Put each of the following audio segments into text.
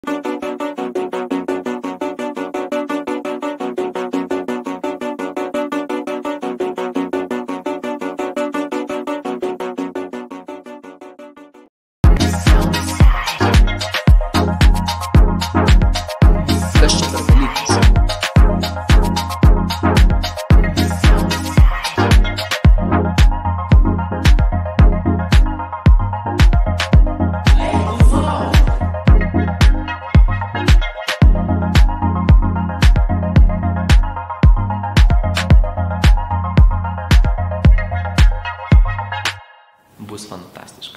Kas čia per dalykas? Bus fantastiška.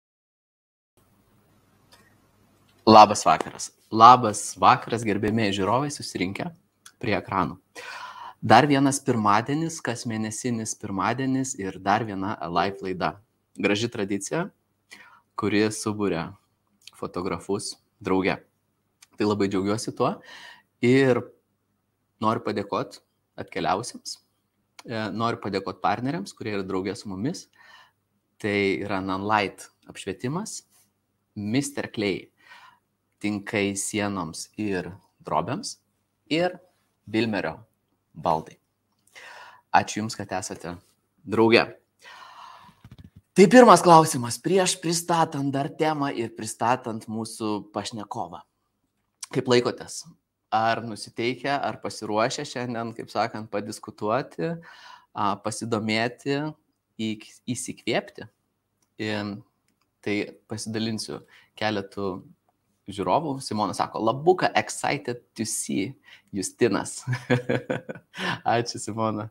Labas vakaras. Labas vakaras, gerbėmėjai žiūrovai susirinkę prie ekranų. Dar vienas pirmadienis, kas mėnesinis pirmadienis ir dar viena live laida. Graži tradicija, kuri subūrė fotografus drauge. Tai labai džiaugiuosi tuo ir noriu padėkoti atkeliausiems, noriu padėkoti partneriams, kurie yra drauge su mumis. Tai yra Nanlite apšvietimas, Mr. Clay tinkai sienoms ir drobėms ir Vilmerio baldai. Ačiū Jums, kad esate drauge. Tai pirmas klausimas, prieš pristatant dar temą ir pristatant mūsų pašnekovą. Kaip laikotės? Ar nusiteikę, ar pasiruošę šiandien, kaip sakant, padiskutuoti, pasidomėti, įsikvėpti? Tai pasidalinsiu keletų žiūrovų. Simona sako, labuka excited to see Justinas. Ačiū, Simona.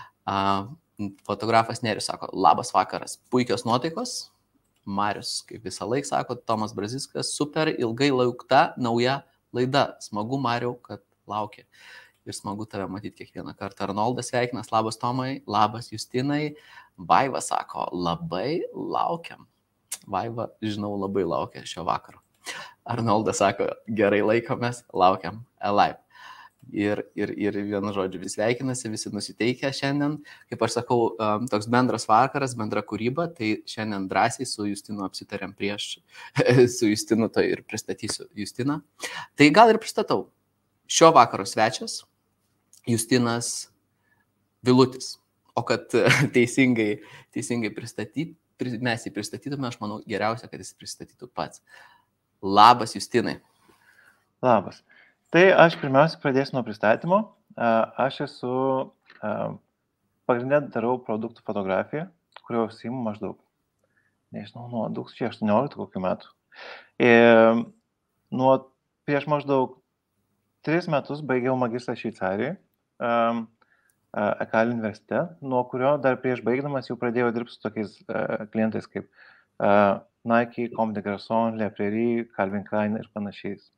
Fotografas Nerius sako, labas vakaras, puikios nuotaikos. Marius, kaip visą laiką sako, Tomas Braziskas, super ilgai laukta nauja laida. Smagu, Mariau, kad laukia. Ir smagu tave matyti kiekvieną kartą. Arnoldas sveikinas, labas Tomai, labas Justinai. Vaiva sako, labai laukiam. Vaiva, žinau, labai laukia šio vakaro. Arnoldas sako, gerai laikomės, laukiam live. Ir vienu žodžiu vis sveikinasi, visi nusiteikę šiandien. Kaip aš sakau, toks bendras vakaras, bendra kūryba, tai šiandien drąsiai su Justinu apsitarėm prieš, su Justinu tai ir pristatysiu Justiną. Tai gal ir pristatau. Šio vakaro svečias Justinas Vilutis. O kad teisingai mes jį pristatytume, aš manau geriausia, kad jis pristatytų pats. Labas, Justinai. Labas. Tai aš pirmiausia pradėsiu nuo pristatymo. Aš esu pagrindinė darau produktų fotografiją, kurio užsiimu maždaug, nežinau, nuo 2018 kokių metų. Ir prieš maždaug 3 metus baigiau magistrą Šveicarijoje, EKAL universitete, nuo kurio dar prieš baigdamas jau pradėjau dirbti su tokiais klientais kaip Nike, Comme des Garçons, Le Prairie, Calvin Klein ir panašiais.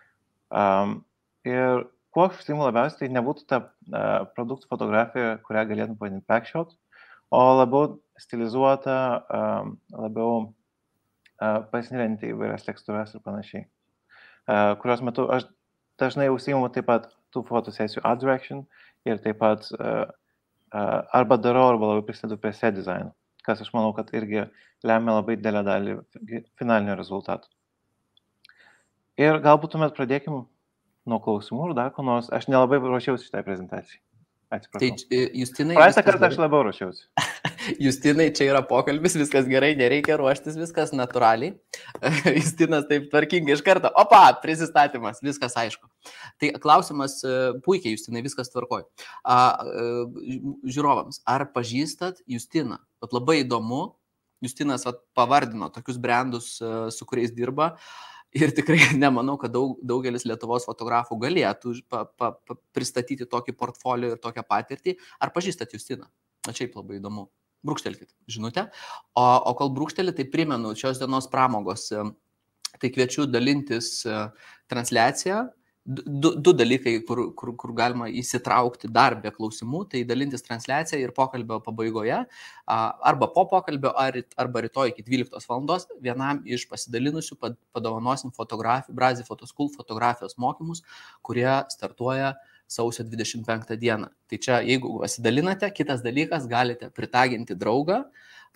Ir kuo aš užsiimu labiausiai, tai nebūtų ta produktų fotografija, kurią galėtum pavadinti packshot, o labiau stilizuota, labiau pasinerianti įvairias tekstūras ir panašiai. Kurios metu aš dažnai užsiimu taip pat tų fotosesijų art direction ir taip pat arba darau, arba labai prisidedu prie set dizaino, kas aš manau, kad irgi lemia labai didelę dalį finalinio rezultato. Ir galbūt tuomet pradėkim nuo klausimų ir dar ko nors. Aš nelabai ruošiausi šitai prezentacijai. Atsiprašau. Tai Justinai... Praeitą kartą aš labiau ruošiausi. Justinai, čia yra pokalbis, viskas gerai, nereikia ruoštis, viskas natūraliai. Justinas taip tvarkingai iš karto. Opa, prisistatymas, viskas aišku. Tai klausimas puikiai, Justinai, viskas tvarkoj. Žiūrovams, ar pažįstat Justiną? Vat labai įdomu, Justinas pavardino tokius brandus, su kuriais dirba. Ir tikrai nemanau, kad daugelis Lietuvos fotografų galėtų pristatyti tokį portfolio ir tokią patirtį. Ar pažįstat Justiną? Na, šiaip labai įdomu. Brūkštelkit, žinutę. O kol brūkšteli, tai primenu šios dienos pramogos. Tai kviečiu dalintis transliaciją. Du dalykai, kur galima įsitraukti dar be klausimų, tai dalintis transliaciją ir pokalbio pabaigoje, arba po pokalbio, arba rytoj iki 12 valandos vienam iš pasidalinusių padovanosim Brazi Photoschool fotografijos mokymus, kurie startuoja sausio 25 dieną. Tai čia, jeigu pasidalinate, kitas dalykas, galite pritaginti draugą,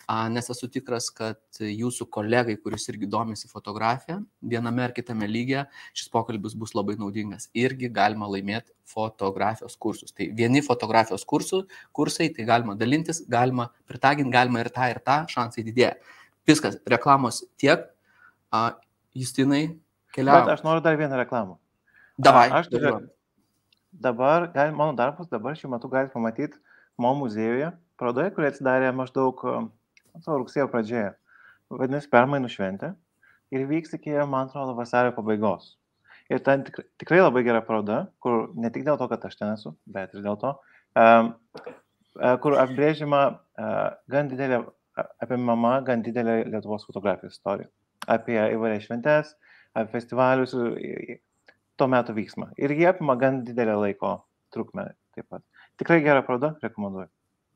nes esu tikras, kad jūsų kolegai, kuris irgi domisi fotografiją, viename ar kitame lygyje, šis pokalbis bus labai naudingas. Irgi galima laimėti fotografijos kursus. Tai vieni fotografijos kursai, tai galima dalintis, galima pritaginti, galima ir tą, šansai didėja. Viskas, reklamos tiek. Justinai, keliaujame. Bet aš noriu dar vieną reklamą. Davai. Dabar, mano darbus dabar šiuo metu galite pamatyti Mo muziejuje, parodoje, kuri atsidarė maždaug rugsėjo pradžioje. Vadinasi, permainų šventė ir vyks iki, man atrodo, vasario pabaigos. Ir ten tikrai labai gera paroda, kur ne tik dėl to, kad aš ten esu, bet ir dėl to, kur apbrėžima apimama gan didelė Lietuvos fotografijos istorija. Apie įvairias šventes, apie festivalius ir to metų vyksmą. Ir jie apima gan didelę laiko trukmę taip pat. Tikrai gera paroda, rekomenduoju.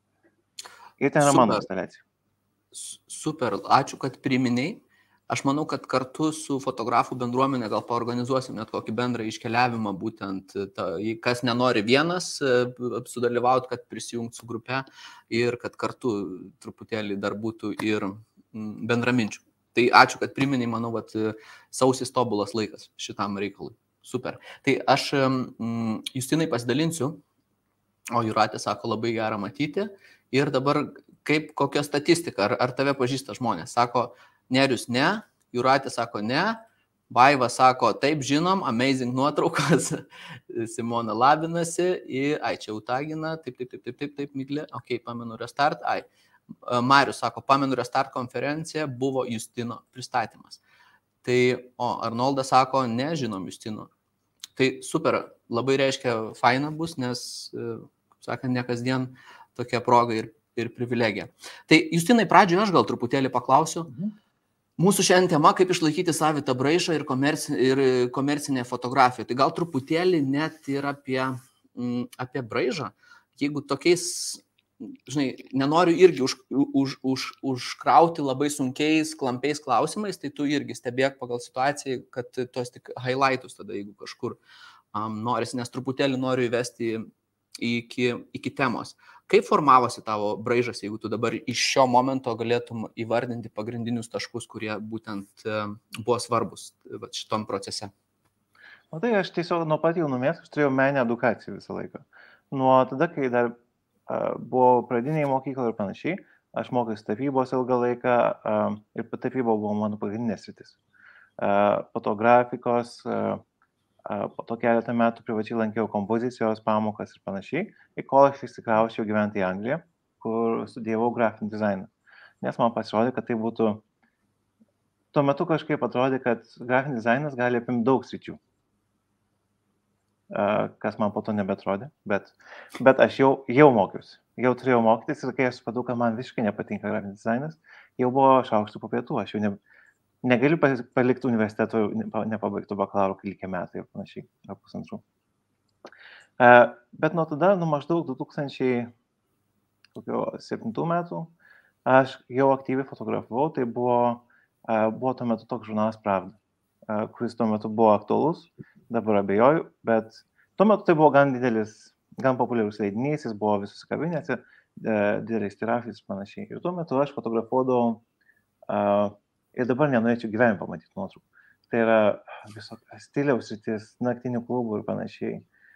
Ir ten yra mano instaliacija. Super, ačiū, kad priminėjai. Aš manau, kad kartu su fotografų bendruomenė gal paorganizuosim net kokį bendrą iškeliavimą, būtent kas nenori vienas sudalyvauti, kad prisijungti su grupe ir kad kartu truputėlį dar būtų ir bendraminčių. Tai ačiū, kad priminėjai, manau, kad sausis tobulas laikas šitam reikalui. Super. Tai aš Justinai pasidalinsiu, o Jūratė sako, labai gera matyti. Ir dabar kokia statistika, ar tave pažįsta žmonės? Sako, Nerius ne, Jūratė sako ne, Vaiva sako, taip žinom, amazing nuotraukas, Simona labinasi, čia jau tagina, taip, Miglė, pamenu restart, Marius sako, pamenu restart konferencija, buvo Justino pristatymas. Tai, Arnoldas sako, nežinom Justino. Tai super, labai reiškia faina bus, nes, sakant, ne kasdien tokia proga ir privilegija. Tai Justinai, pradžioje aš gal truputėlį paklausiu. Mūsų šiandien tema, kaip išlaikyti savitą braižą ir komercinę fotografiją. Tai gal truputėlį net ir apie braižą. Jeigu tokiais, žinai, nenoriu irgi užkrauti labai sunkiais, klampiais klausimais, tai tu irgi stebėk pagal situaciją, kad tos tik highlightus tada, jeigu kažkur norisi, nes truputėlį noriu įvesti iki temos. Kaip formavosi tavo braižas, jeigu tu dabar iš šio momento galėtum įvardinti pagrindinius taškus, kurie būtent buvo svarbus šitom procese? O tai aš tiesiog nuo pat jaunumės, aš turėjau meninę edukaciją visą laiką. Nuo tada, kai dar buvau pradinėje mokykloje ir panašiai, aš mokiausi tapybos ilgą laiką ir tapyba buvo mano pagrindinės sritis. Po to grafikos, po to keletą metų privačiai lankiau kompozicijos pamokas ir panašiai, kol aš išsikrausčiau gyventi į Angliją, kur studijavau grafinį dizainą. Nes man pasirodė, kad tai būtų, tuo metu kažkaip atrodė, kad grafinis dizainas gali apimti daug sričių. Kas man po to nebetrodė, bet aš jau mokiausi, jau turėjau mokytis ir kai aš supratau, kad man visiškai nepatinka grafinis dizainas, jau buvo šaukštų po pietų, aš jau negaliu palikti universiteto nepabaigtų bakalauro, kai likę metai ir panašiai, ar pusantrų. Bet nuo tada, maždaug 2007 metų, aš jau aktyviai fotografavau, tai buvo tuo metu toks žurnalas Pravda, kuris tuo metu buvo aktualus, dabar abejoju, bet tuo metu tai buvo gan didelis, gan populiarus leidinys, jis buvo visus kabinėse, dideliais tirafais ir panašiai. Ir tuo metu aš fotografuodavau ir dabar nenorėčiau gyvenime pamatyti nuotraukų. Tai yra visokio stiliaus sritis, naktinių klubų ir panašiai.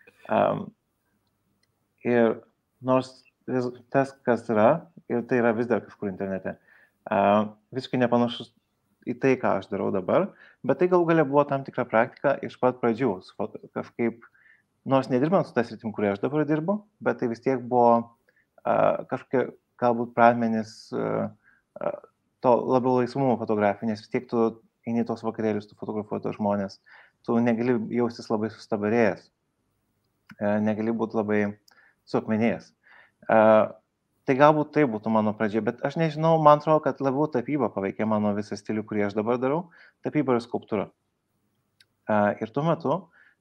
Ir nors tas, kas yra, ir tai yra vis dar kažkur internete, visiškai nepanašus į tai, ką aš darau dabar, bet tai galų galia buvo tam tikra praktika iš pat pradžių, kažkaip, nors nedirbant su tas sritim, kurie aš dabar dirbu, bet tai vis tiek buvo kažkokie galbūt pradmenys to labiau laisvumo fotografijų, nes vis tiek tu eini tos vakarėlius, tu fotografuoji tos žmonės, tu negali jaustis labai sustabarėjęs, negali būti labai suakmenėjęs. Tai galbūt tai būtų mano pradžia, bet aš nežinau, man atrodo, kad labiau tapyba paveikė mano visą stilių, kurį aš dabar darau, tapyba ir skulptūra. Ir tuo metu,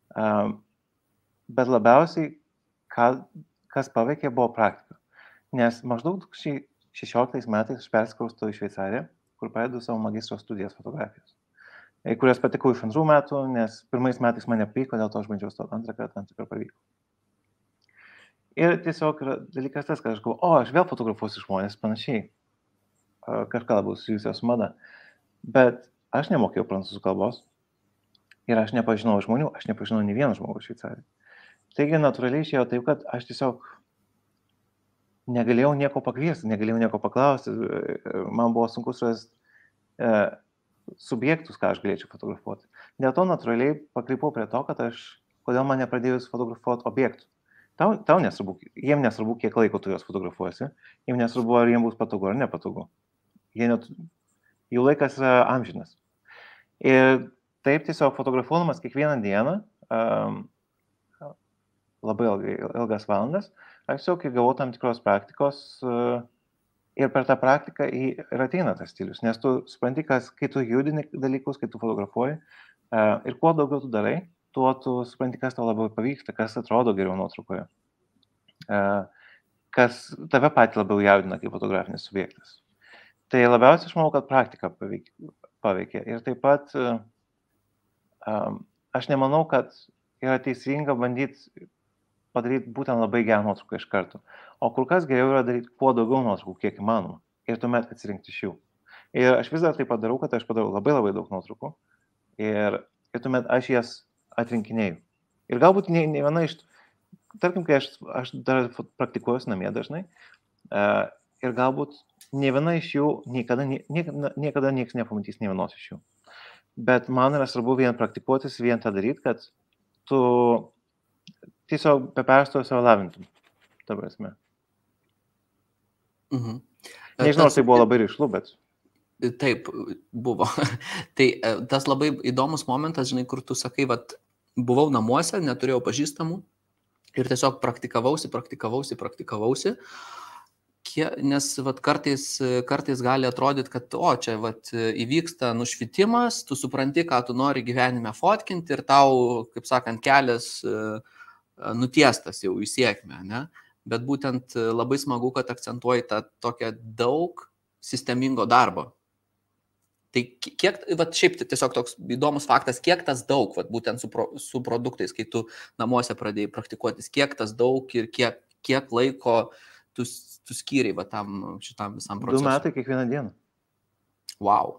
bet labiausiai, kas paveikė, buvo praktika. Nes maždaug 2016 metais aš persikraustau į Šveicariją, kur pradedu savo magistro studijas fotografijos, kurias patikau iš 2 metų, nes pirmais metais mane pavyko, dėl to aš bandžiau stoti antrą kartą pavyko. Ir tiesiog dalykas tas, kad aš galvoju, aš vėl fotografuosiu žmonės panašiai. kažką labiau susijusią su mada. Bet aš nemokėjau prancūzų kalbos ir aš nepažinau žmonių, aš nepažinau nei vieno žmogaus Šveicarijoje. Taigi natūraliai išėjo taip, kad aš tiesiog negalėjau nieko pakviesti, negalėjau nieko paklausti, man buvo sunku surasti subjektus, ką aš galėčiau fotografuoti. Dėl to natūraliai pakrypau prie to, kad kodėl man nepradėjus fotografuoti objektų. Tau nesvarbu, jiem nesvarbu, kiek laiko tu juos fotografuosi, jiem nesvarbu, ar jiem bus patogu ar nepatogu. Jų laikas yra amžinas. Ir taip tiesiog fotografuodamas kiekvieną dieną, labai ilgas valandas, aš tiesiog įgavau tam tikros praktikos ir per tą praktiką ir ateina tas stilius, nes tu supranti, kai tu judini dalykus, kai tu fotografuoji ir kuo daugiau tu darai, tuo tu supranti, kas tau labiau pavyksta, kas atrodo geriau nuotraukoje, kas tave patį labiau jaudina kaip fotografinis subjektas. Tai labiausiai aš manau, kad praktika paveikė. Ir taip pat aš nemanau, kad yra teisinga bandyti padaryti būtent labai gerą nuotrauką iš karto. O kur kas geriau yra daryti kuo daugiau nuotraukų, kiek įmanoma. Ir tuomet atsirinkti iš jų. Ir aš vis dar tai padarau, kad aš padarau labai labai daug nuotraukų. Ir tuomet aš jas atrinkinėjau. Ir galbūt ne viena iš, tarkim, kai aš dar praktikuoju namie dažnai, ir galbūt ne viena iš jų niekada niekas nepamatys ne vienos iš jų. Bet man yra svarbu vien praktikuotis, vien tą daryti, kad tu tiesiog be perstojo savo lavintum. Ta prasme. Nežinau, ar tai buvo labai ryšlu, bet... Taip, buvo. Tai tas labai įdomus momentas, žinai, kur tu sakai, vat, buvau namuose, neturėjau pažįstamų ir tiesiog praktikavausi, nes vat, kartais gali atrodyti, kad čia vat, įvyksta nušvitimas, tu supranti, ką tu nori gyvenime fotkinti ir tau, kaip sakant, kelias nutiestas jau į sėkmę, ne? Bet būtent labai smagu, kad akcentuoji tą tokią daug sistemingo darbo. Tai kiek, vat, šiaip tiesiog toks įdomus faktas, kiek tas daug, vat, būtent su produktais, kai tu namuose pradėjai praktikuotis, kiek tas daug ir kiek laiko tu skyriai šitam visam procesui? 2 metai kiekvieną dieną. Wow.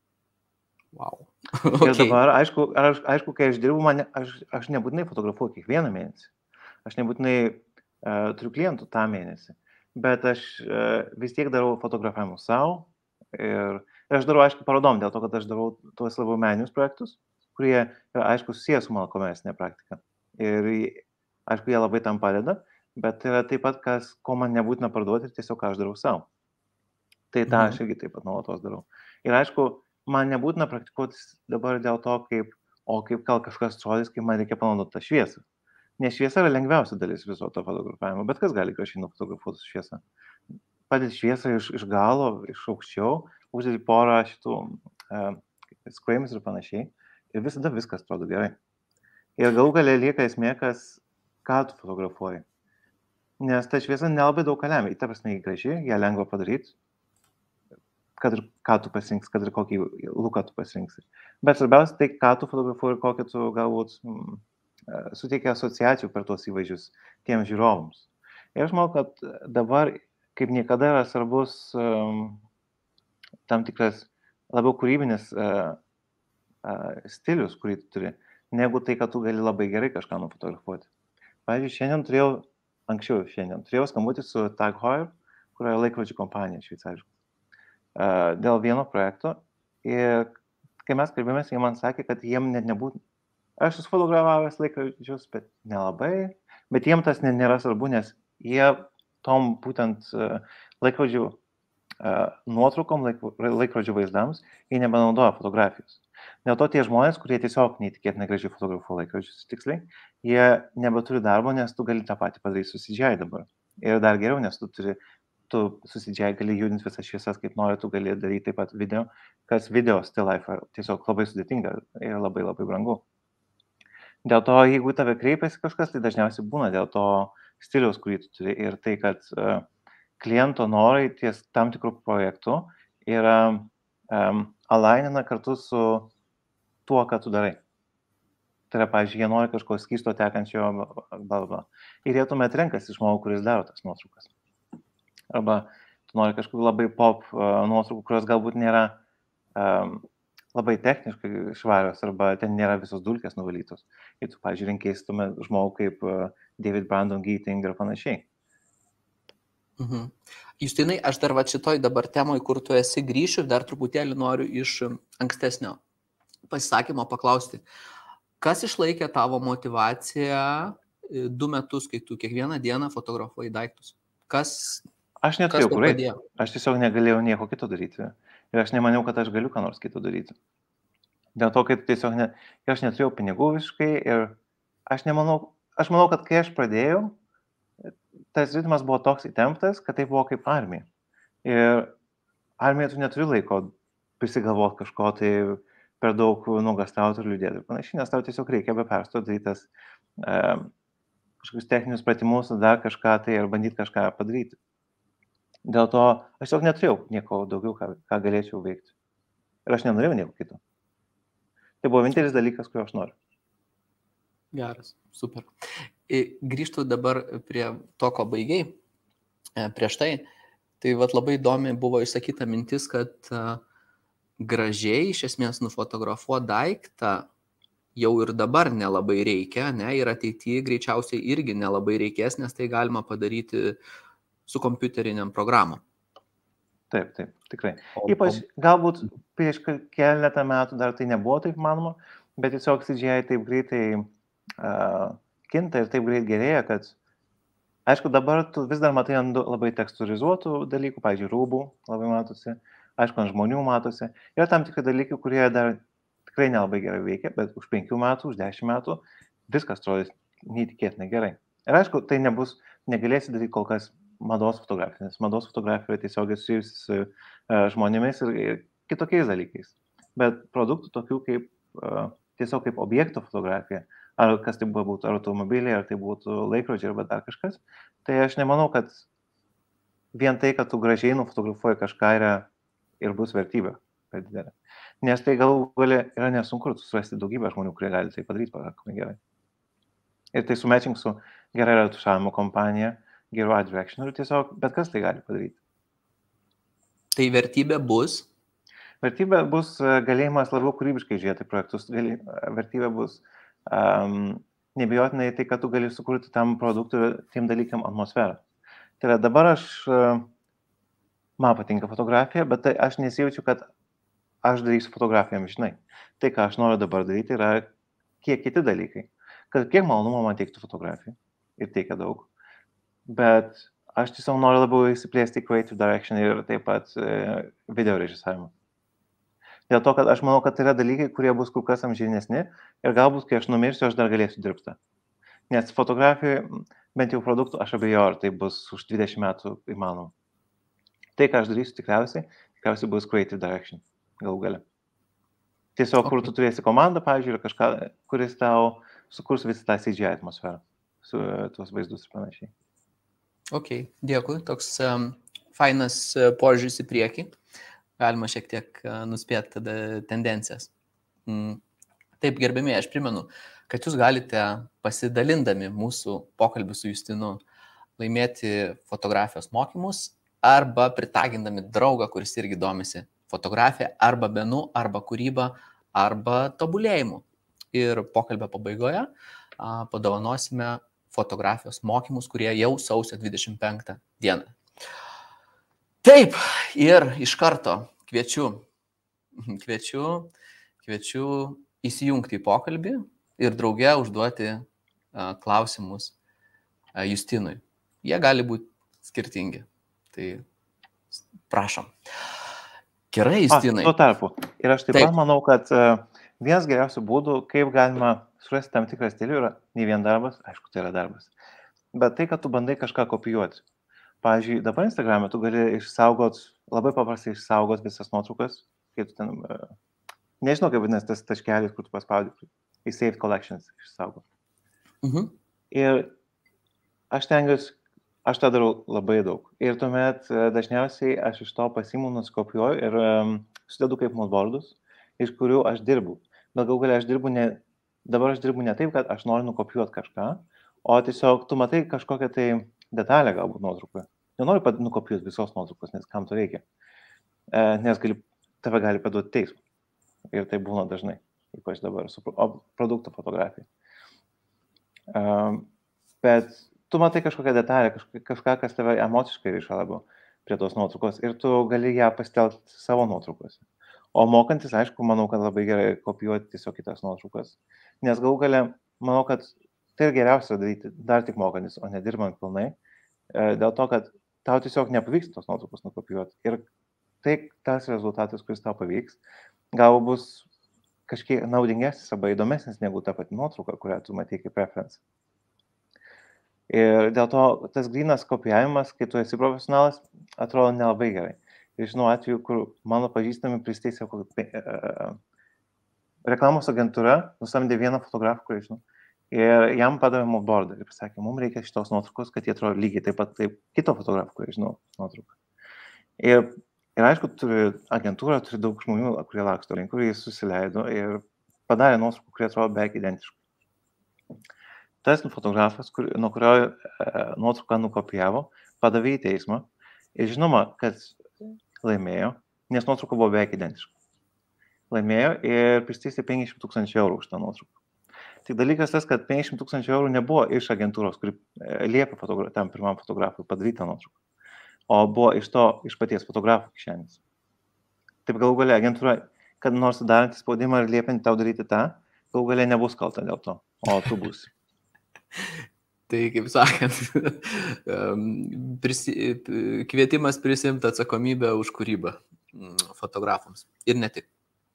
Ir dabar, aišku, kai aš dirbu, aš nebūtinai fotografuoju kiekvieną mėnesį. Aš nebūtinai turiu klientų tą mėnesį. Bet aš vis tiek darau fotografavimus savo. Ir aš darau, aišku, parodom, dėl to, kad aš darau tuos labiau meninius projektus, kurie yra, aišku, susijęs su mano komercinė praktika. Ir, aišku, jie labai tam padeda, bet yra taip pat, ko man nebūtina parduoti ir tiesiog ką aš darau savo. Tai tą aš irgi taip pat nuolatos darau. Ir, aišku, man nebūtina praktikuotis dabar dėl to, kaip gal kažkas atrodys, kaip man reikia panaudoti tą šviesą. Nes šviesa yra lengviausia dalis viso to fotografavimo, bet kas gali gražiai nufotografuoti šviesą. Padėti šviesą iš galo, iš aukščiau, uždėti porą šitų skraimus ir panašiai. Ir visada viskas atrodo gerai. Ir galų gale lieka esmė, ką tu fotografuoji. Nes ta šviesa nelabai daug ką lemia. Ta prasme, graži, ją lengva padaryti, kad ir ką tu pasirinksi, kad ir kokį luką tu pasirinksi. Bet svarbiausia tai, ką tu fotografuoji ir kokią tu galbūt suteikia asociacijų per tuos įvaizdžius tiems žiūrovams. Ir aš manau, kad dabar kaip niekada yra svarbus tam tikras labiau kūrybinis stilius, kurį tu turi, negu tai, kad tu gali labai gerai kažką nufotografuoti. Pavyzdžiui, anksčiau turėjau skambutį su Tag Heuer, kur yra laikrodžių kompanija šveicariška, dėl vieno projekto. Ir kai mes kalbėjomės, jie man sakė, kad jiem net nebūtų. Aš susfotografavęs laikrodžius, bet nelabai. Bet jiem tas nėra svarbu, nes jie tom būtent laikrodžių nuotraukom, laikrodžių vaizdams, jie nebenaudoja fotografijos. Dėl to tie žmonės, kurie tiesiog neįtikėtinai gražiai fotografuoja laikrodžius tiksliai, jie nebeturi darbo, nes tu gali tą patį padaryti su CGI dabar. Ir dar geriau, nes tu su CGI gali judinti visas šviesas, kaip nori, tu gali daryti taip pat video, kas video still life tiesiog labai sudėtinga ir labai labai brangu. Dėl to, jeigu tave kreipiasi kažkas, tai dažniausiai būna dėl to stiliaus, kurį tu turi. Ir tai, kad kliento norai ties tam tikrų projektų yra alainina kartu su tuo, ką tu darai. Tai yra, pavyzdžiui, jie nori kažko skysto tekančio, bla. Ir jie tuomet renkasi žmogų, kuris daro tas nuotraukas. Arba tu nori kažkokių labai pop nuotraukų, kurios galbūt nėra labai techniškai švarios arba ten nėra visos dulkės nuvalytos. Ir tu, pavyzdžiui, rinkėjai tuomet žmogų kaip David Brandon Geating ir panašiai. Justinai, aš dar va šitoj dabar temoj, kur tu esi, grįšiu ir dar truputėlį noriu iš ankstesnio pasisakymo paklausti. Kas išlaikė tavo motivaciją 2 metus, kai tu kiekvieną dieną fotografuoji daiktus? Aš neturėjau kur eiti. Aš tiesiog negalėjau nieko kito daryti. Ir aš nemaniau, kad aš galiu ką nors kito daryti. Dėl to, kad tiesiog aš neturėjau pinigų visiškai ir aš manau, kad kai aš pradėjau, tas ritmas buvo toks įtemptas, kad tai buvo kaip armija. Ir armija tu neturi laiko prisigalvoti kažko, tai per daug nuogastauti ir liūdėti ir panašiai, nes tau tiesiog reikia be persto daryti kažkokius techninius pratimus, dar kažką tai ir bandyti kažką padaryti. Dėl to aš tiesiog neturėjau nieko daugiau, ką galėčiau veikti. Ir aš nenorėjau nieko kito. Tai buvo vienintelis dalykas, kurio aš noriu. Geras, super. Grįžtu dabar prie to, ko baigiai prieš tai. Tai vat labai įdomi buvo išsakyta mintis, kad gražiai iš esmės nufotografuoti daiktą jau ir dabar nelabai reikia, ne? Ir ateityje greičiausiai irgi nelabai reikės, nes tai galima padaryti su kompiuteriniam programom. Taip, tikrai. Ypač galbūt prieš keletą metų dar tai nebuvo taip manoma, bet tiesiog CGI taip greitai kinta ir taip greit gerėja, kad aišku, dabar tu vis dar matai ant labai tekstūrizuotų dalykų, pavyzdžiui, rūbų labai matosi, aišku, ant žmonių matosi. Yra tam tikri dalykai, kurie dar tikrai nelabai gerai veikia, bet už 5 metų, už 10 metų viskas atrodys neįtikėtinai gerai. Ir aišku, tai negalėsi daryti kol kas mados fotografija, nes mados fotografija tiesiogiai susijusi su žmonėmis ir kitokiais dalykais. Bet produktų tokių kaip tiesiog kaip objekto fotografija, ar kas tai būtų, ar automobiliai, ar tai būtų laikrodžiai, arba dar kažkas, tai aš nemanau, kad vien tai, kad tu gražiai nufotografuoji kažką ir bus vertybė per didelė. Nes tai galų gale yra nesunku surasti daugybę žmonių, kurie gali tai padaryti pakankamai gerai. Ir tai sumatching su gerai retušavimo kompanija, geru art direction ir tiesiog bet kas tai gali padaryti. Tai vertybė bus? Vertybė bus galėjimas labiau kūrybiškai žiūrėti projektus. Vertybė bus nebijotinai tai, kad tu gali sukurti tam produktui ir tiem dalykam atmosferą. Tai yra dabar man patinka fotografija, bet tai aš nesijaučiu, kad aš darysiu fotografiją amžinai. Tai, ką aš noriu dabar daryti, yra kiek kiti dalykai. Kad kiek malonumo man teiktų fotografija ir teikia daug. Bet aš tiesiog noriu labiau įsiplėsti į creative direction ir taip pat video režisavimą. Dėl to, kad aš manau, kad tai yra dalykai, kurie bus kur kas amžinesni ir galbūt, kai aš numirsiu, aš dar galėsiu dirbti. Nes fotografijai, bent jau produktų, aš abejoju, ar tai bus už 20 metų įmanoma. Tai, ką aš darysiu tikriausiai bus creative direction, galų gale. Tiesiog, kur tu turėsi komandą, pavyzdžiui, ir kažką, kuris tau sukurs visą tą CGI atmosferą, su tuos vaizdus ir panašiai. Ok, dėkui, toks fainas požiūris į priekį. Galima šiek tiek nuspėti tada tendencijas. Taip, gerbėmiai, aš primenu, kad jūs galite pasidalindami mūsų pokalbį su Justinu laimėti fotografijos mokymus arba pritagindami draugą, kuris irgi domisi fotografija, arba menu, arba kūryba, arba tobulėjimu. Ir pokalbio pabaigoje padovanosime fotografijos mokymus, kurie jau sausio 25 dieną. Taip, ir iš karto kviečiu įsijungti į pokalbį ir drauge užduoti klausimus Justinui. Jie gali būti skirtingi. Tai prašom. Gerai, Justinai. Tuo tarpu. Ir aš taip pat manau, kad vienas geriausių būdų, kaip galima surasti tam tikrą stilių, yra ne vien darbas, aišku, tai yra darbas, bet tai, kad tu bandai kažką kopijuoti. Pavyzdžiui, dabar Instagram'e tu gali labai paprastai išsaugot visas nuotraukas, kai tu ten, nežinau, kaip vadinasi tas taškelis, kur tu paspaudi, į Saved Collections išsaugot. Ir aš tą darau labai daug. Ir tuomet dažniausiai aš iš to pasiimu, nusikopijuoju ir sudedu kaip moodboardus, iš kurių aš dirbu. Bet galų gale dabar aš dirbu ne taip, kad aš noriu nukopijuoti kažką, o tiesiog tu matai kažkokią tai detalę galbūt nuotraukoje. nenoriu nukopijuoti visos nuotraukos, nes kam to reikia. Nes tave gali paduoti teismą. Ir tai būna dažnai, ypač dabar su produkto fotografija. Bet tu matai kažkokią detalę, kažką, kas tave emociškai ryša labiau prie tos nuotraukos ir tu gali ją pasitelkti savo nuotraukose. O mokantis, aišku, manau, kad labai gerai kopijuoti tiesiog kitas nuotraukas. Nes galų gale, manau, kad tai ir geriausia daryti dar tik mokantis, o nedirbant pilnai. Dėl to, kad tau tiesiog nepavyks tos nuotraukos nukopijuoti. Ir tai tas rezultatas, kuris tau pavyks, gal bus kažkiek naudingesnis arba įdomesnis negu ta pati nuotrauka, kurią tu matei kaip reference. Ir dėl to tas grynas kopijavimas, kai tu esi profesionalas, atrodo nelabai gerai. Ir žinau atveju, kur mano pažįstami pristeisė reklamos agentūra, nusamdė vieną fotografą, kurį žinau, ir jam padavė moodboardą ir pasakė, mums reikia šitos nuotraukos, kad jie atrodo lygiai taip pat kaip kito fotografo, kurį žinau, nuotrauką. Ir aišku, agentūra turi daug žmonių, kurie laksto link, kurie susileido ir padarė nuotrauką, kurie atrodo beveik identiškai. Tas fotografas, nuo kurio nuotrauką nukopijavo, padavė į teismą ir žinoma, kad laimėjo, nes nuotrauka buvo beveik identiška. Laimėjo ir pristeisė 500 000 eurų už tą nuotrauką. Tik dalykas tas, kad 500 000 eurų nebuvo iš agentūros, kuri liepė tam pirmam fotografui padaryti tą nuotrauką, o buvo iš paties fotografo kišenės. Taip galų galia agentūra, kad nors darantį spaudimą ir liepiant tau daryti tą, galų galia nebus kalta dėl to, o tu būsi. Tai, kaip sakant, kvietimas prisimti atsakomybę už kūrybą fotografams. Ir ne tik.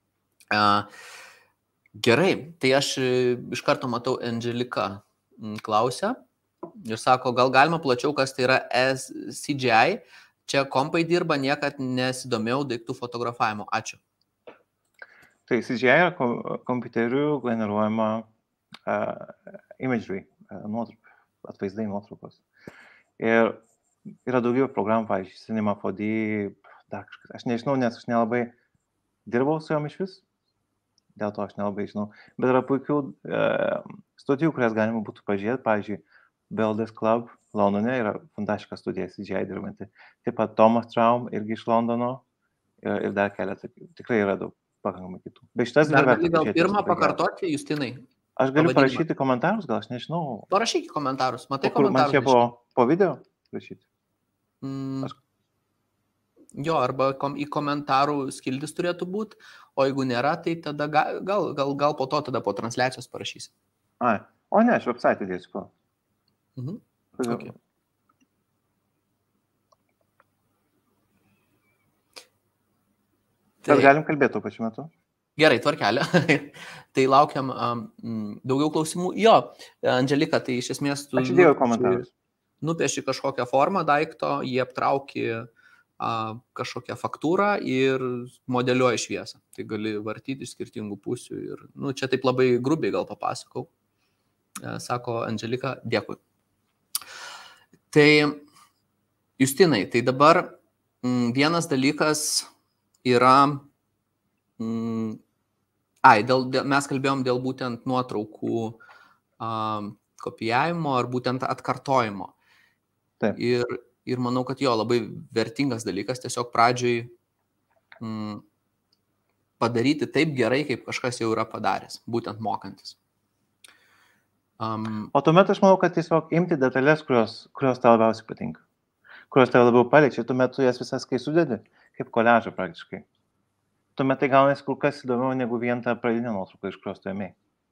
Gerai, tai aš iš karto matau Angelika klausia ir sako, gal galima plačiau, kas tai yra CGI. Čia kompai dirba, niekad nesidomėjau daiktų fotografavimo. Ačiū. Tai CGI yra kompiuteriu generuojama imagery, atvaizdai nuotraukos. Ir yra daugybė programų, pavyzdžiui, Cinema 4D, dar kažkas. Aš nežinau, nes aš nelabai dirbau su jom iš vis, dėl to aš nelabai žinau. Bet yra puikių studijų, kurias galima būtų pažiūrėti. Pavyzdžiui, Beldes Club Londone yra fantastiška studija CGI dirbanti. Taip pat Thomas Traum irgi iš Londono ir dar keletą. Tikrai yra daug pakankamai kitų. Bet šitas dar gali gal pirmą pakartoti, Justinai? Aš galiu parašyti komentarus, gal aš nežinau. Parašyk komentarus, matai komentarus. Man čia po video rašyti? Jo, arba į komentarų skildis turėtų būti, o jeigu nėra, tai tada gal po to tada po transliacijos parašysi. O ne, aš website dėsiu po. Okay. Tai galim kalbėti tuo pačiu metu? Gerai, tvarkelė. Tai laukiam daugiau klausimų. Jo, Angelika, tai iš esmės tu nupieši kažkokią formą daikto, jį aptrauki kažkokią faktūrą ir modeliuoji šviesą. Tai gali vartyti iš skirtingų pusių. Ir, čia taip labai grubiai gal papasakau. Sako Angelika, dėkui. Tai, Justinai, tai dabar vienas dalykas yra... mes kalbėjom dėl būtent nuotraukų kopijavimo ar būtent atkartojimo. Taip. Ir manau, kad jo labai vertingas dalykas tiesiog pradžioj padaryti taip gerai, kaip kažkas jau yra padaręs, būtent mokantis. O tuomet aš manau, kad tiesiog imti detalės, kurios tau labiausiai patinka, kurios tau labiau paliečia, tuomet tu jas visas kai sudedi, kaip koliažą praktiškai. Tuomet tai gaunasi kur kas įdomiau negu vien tą pradinę nuotrauką, iš kurios tu ėmei.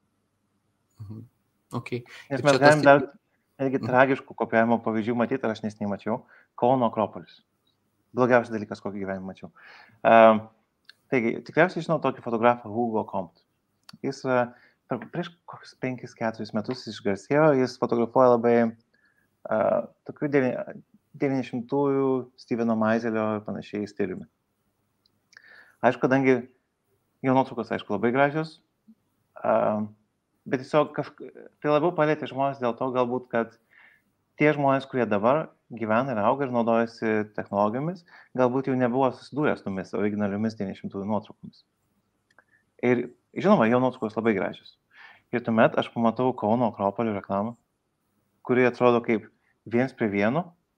Okay. Nes mes galim dar netgi tragiškų kopijavimo pavyzdžių matyti, ar aš nesnei mačiau, Kauno Akropolis. Blogiausias dalykas, kokį gyvenimą mačiau. Taigi, tikriausiai žinau tokį fotografą Hugo Comte. Jis prieš kokius 5-4 metus išgarsėjo, jis fotografuoja labai tokių 90-ųjų Steveno Meiselio ir panašiai stiliumi. Aišku, kadangi jo nuotraukos, aišku, labai gražios, bet tiesiog tai labiau palėtė žmonės dėl to galbūt, kad tie žmonės, kurie dabar gyvena ir auga ir naudojasi technologijomis, galbūt jau nebuvo susidūrę su tomis originaliomis 90-ųjų nuotraukomis. Ir žinoma, jo nuotraukos labai gražios. Ir tuomet aš pamatau Kauno Akropolio reklamą, kuri atrodo kaip 1:1,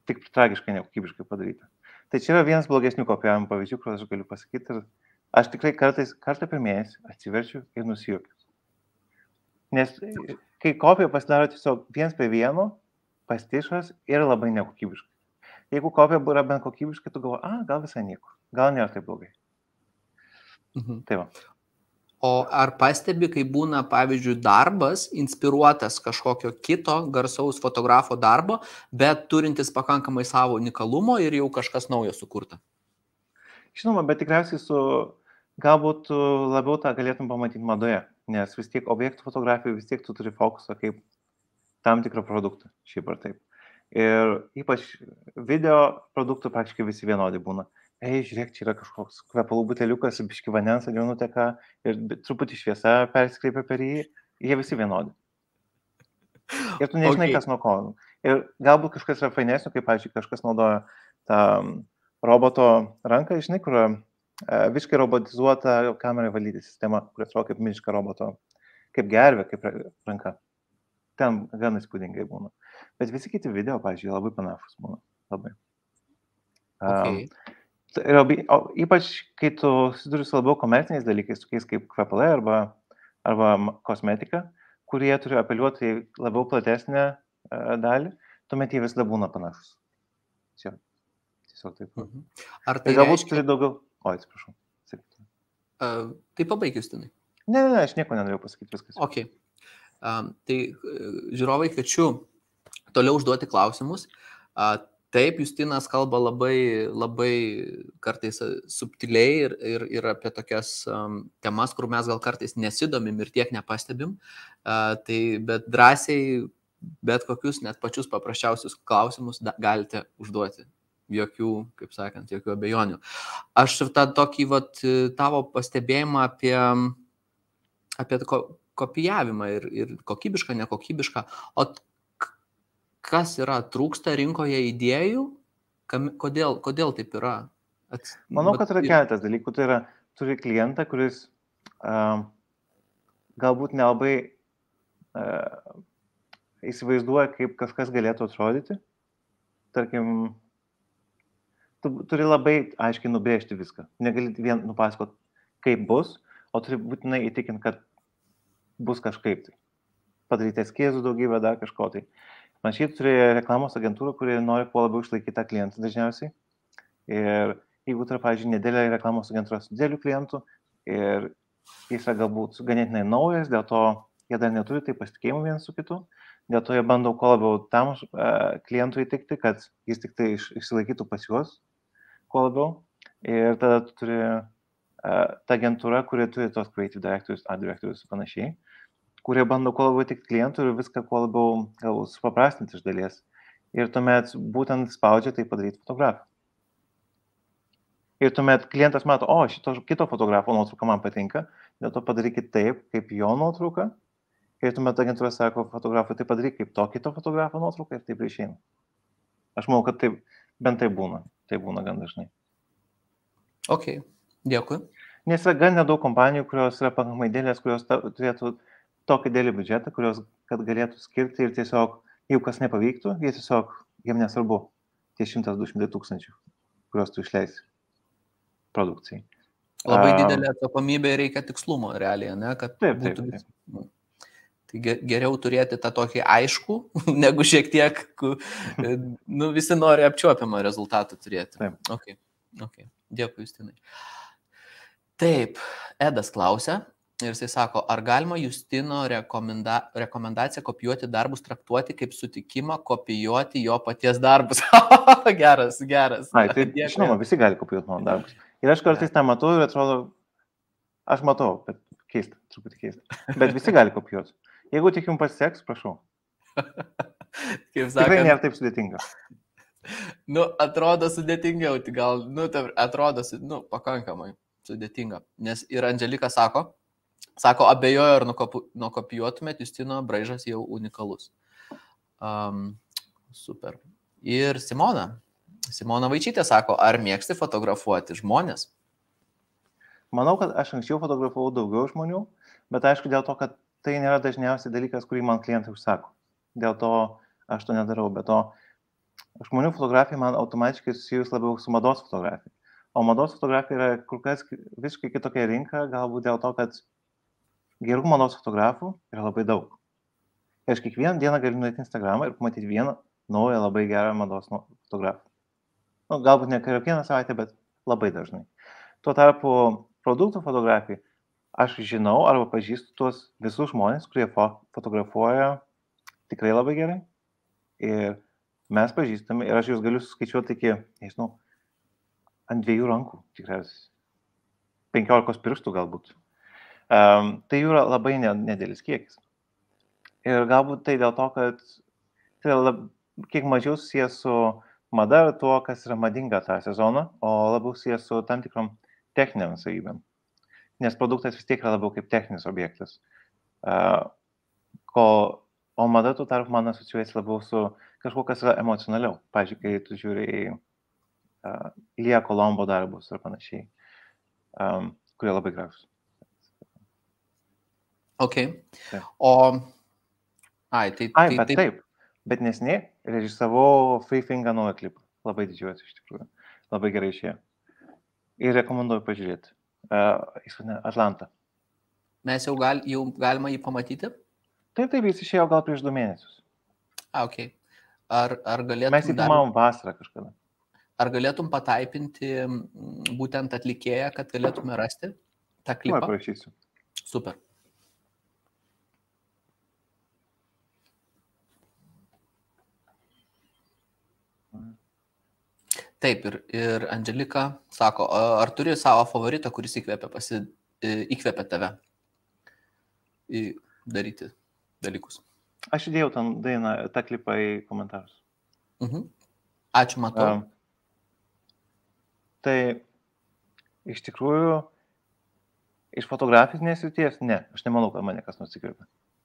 tik tragiškai nekokybiškai padaryta. Tai čia yra vienas blogesnių kopijavimo pavyzdžių, kuriuos aš galiu pasakyti. Ir aš tikrai kartą per mėnesį atsiverčiu ir nusijuokiu. Nes kai kopija pasidaro tiesiog 1:1, pastišas ir labai nekokybiškai. Jeigu kopija yra bent kokybiškai, tu galvoji, gal visai nieko, gal nėra taip blogai. Tai va. O ar pastebi, kai būna, pavyzdžiui, darbas inspiruotas kažkokio kito garsaus fotografo darbo, bet turintis pakankamai savo unikalumo ir jau kažkas naujo sukurta? Žinoma, bet tikriausiai galbūt labiau tą galėtum pamatyti madoje, nes vis tiek objektų fotografijai vis tiek tu turi fokusą kaip tam tikrą produktą, šiaip ar taip. Ir ypač video produktų praktiškai visi vienodi būna. Žiūrėk, čia yra kažkoks kvepalų buteliukas, biški vandens ant jo nuteka ir truputį šviesa persikreipia per jį, jie visi vienodi. Ir tu nežinai, kas nuo ko. Ir galbūt kažkas yra fainesnio, kaip, pavyzdžiui, kažkas naudoja tą roboto ranką, žinai, kur visiškai robotizuota kamerai valdyti sistema, kuri atrodo kaip milžiniška roboto, kaip gervė, kaip ranka. Ten gan įspūdingai būna. Bet visi kiti video, pavyzdžiui, labai panašus būna. Labai. Ypač, kai tu susiduri su labiau komerciniais dalykais, tokiais kaip kvepalai arba kosmetika, kurie turi apeliuoti labiau platesnę dalį, tuomet jie visada būna panašus. Čia, tiesiog taip. Ar tai galbūt turi daugiau... Atsiprašau. Tai pabaig, Justinai. Ne, aš nieko nenorėjau pasakyti, viskas. Ok. Tai žiūrovai, kviečiu toliau užduoti klausimus. Taip, Justinas kalba labai, labai kartais subtiliai ir apie tokias temas, kur mes gal kartais nesidomim ir tiek nepastebim, bet drąsiai, bet kokius net pačius paprasčiausius klausimus galite užduoti. Jokių, kaip sakant, jokių abejonių. Aš tą tokį tavo pastebėjimą apie kopijavimą ir kokybišką, nekokybišką, o kas yra, trūksta rinkoje idėjų, kodėl taip yra? Manau, kad yra keletas dalykų. Tai yra, turi klientą, kuris galbūt nelabai įsivaizduoja, kaip kažkas galėtų atrodyti. Tarkim, tu turi labai aiškiai nubrėžti viską. Negali vien nupasakoti, kaip bus, o turi būtinai įtikinti, kad bus kažkaip tai. Padaryti eskizų daugybę, dar kažko tai. Man šiaip turi reklamos agentūrą, kurie nori kuo labiau išlaikyti tą klientą dažniausiai. Ir jeigu turi, pavyzdžiui, nedėlė reklamos agentūros su dideliu klientu ir jis yra galbūt ganėtinai naujas, dėl to jie dar neturi tai pasitikėjimų vienas su kitu, dėl to jie bando kuo labiau tam klientui įtikti, kad jis tik tai išsilaikytų pas juos kuo labiau. Ir tada tu turi tą agentūrą, kurie turi tos creative directorius, art directorius ir panašiai, kurie bando kuo labiau tik klientų ir viską kuo labiau supaprastinti iš dalies. Ir tuomet būtent spaudžia tai padaryti fotografą. Ir tuomet klientas mato, šito kito fotografo nuotrauka man patinka, dėl to padarykit taip, kaip jo nuotrauka. Ir tuomet agentūra sako fotografui, tai padaryk kaip to kito fotografo nuotrauka ir taip išeina. Aš manau, kad taip, bent tai būna. Tai būna gan dažnai. Ok, dėkui. Nes yra gan nedaug kompanijų, kurios yra pakankamai didelės, kurios turėtų tokį dėlį biudžetą, kurios, kad galėtų skirti ir tiesiog, jeigu kas nepavyktų, jiem nesvarbu tie 100-200 tūkstančių, kurios tu išleisi produkcijai. Labai didelė atsakomybė ir reikia tikslumo realiai, ne? Kad taip. Tai geriau turėti tą tokį aišku, negu šiek tiek, visi nori apčiuopiamą rezultatą turėti. Taip. Ok. Dėkui, Justinai. Taip, Edas klausia. Ir jisai sako, ar galima Justino rekomendaciją kopijuoti darbus traktuoti kaip sutikimą kopijuoti jo paties darbus? Geras. Tai žinoma, visi gali kopijuoti mano darbus. Ir aš kartais tą matau ir atrodo, aš matau, bet truputį keista. Bet visi gali kopijuoti. Jeigu tik jums pasiseks, prašau. Tikrai nėra taip sudėtinga. Atrodo sudėtingiau, gal, atrodo, pakankamai sudėtinga. Nes ir Andželika sako, abejoju, ar nukopijuotumėt, Justino braižas jau unikalus. Super. Ir Simona Vaičytė sako, ar mėgsti fotografuoti žmonės? Manau, kad aš anksčiau fotografavau daugiau žmonių, bet aišku dėl to, kad tai nėra dažniausiai dalykas, kurį man klientai užsako. Dėl to aš to nedarau, bet to žmonių fotografija man automatiškai susijus labiau su mados fotografija. O mados fotografija yra kur kas visiškai kitokia rinka, galbūt dėl to, kad gerų mados fotografų yra labai daug. Ir aš kiekvieną dieną galiu nueiti Instagramą ir pamatyti vieną naują labai gerą mados fotografą. Nu, galbūt ne kiekvieną savaitę, bet labai dažnai. Tuo tarpu produktų fotografija, aš žinau arba pažįstu tuos visus žmonės, kurie fotografuoja tikrai labai gerai. Ir mes pažįstame, ir aš jūs galiu suskaičiuoti iki, nežinau, ant 2 rankų, tikriausiai 15 pirštų galbūt. Tai jų yra labai nedėlis kiekis. Ir galbūt tai dėl to, kad tai kiek mažiau susijęs su mada ir tuo, kas yra madinga tą sezoną, o labiau susijęs su tam tikrom techniniam savybėm. Nes produktas vis tiek yra labiau kaip techninis objektas. O mada tuo tarp man asociuojasi labiau su kažkuo, kas yra emocionaliau. Pavyzdžiui, kai tu žiūri į Lia Colombo darbus ir panašiai, kurie labai gražus. Ok. Taip. Taip. Bet nesiniai režisavau Free Finger naują klipą. Labai didžiuojuosi iš tikrųjų. Labai gerai išėjo. Ir rekomenduoju pažiūrėti. Atlanta. Mes jau galima jį pamatyti? Taip, jis išėjo gal prieš 2 mėnesius. Ok. Ar galėtum... Mes jį filmavom vasarą kažkada. Ar galėtum pataipinti būtent atlikėją, kad galėtume rasti tą klipą? Parašysiu. Super. Taip, ir Angelika sako, ar turi savo favoritą, kuris įkvėpia tave daryti dalykus? Aš įdėjau tą klipą į komentarus. Ačiū, matau. Tai iš tikrųjų, iš fotografinės srities, ne, aš nemanau, kad mane kas nors įkvėpia.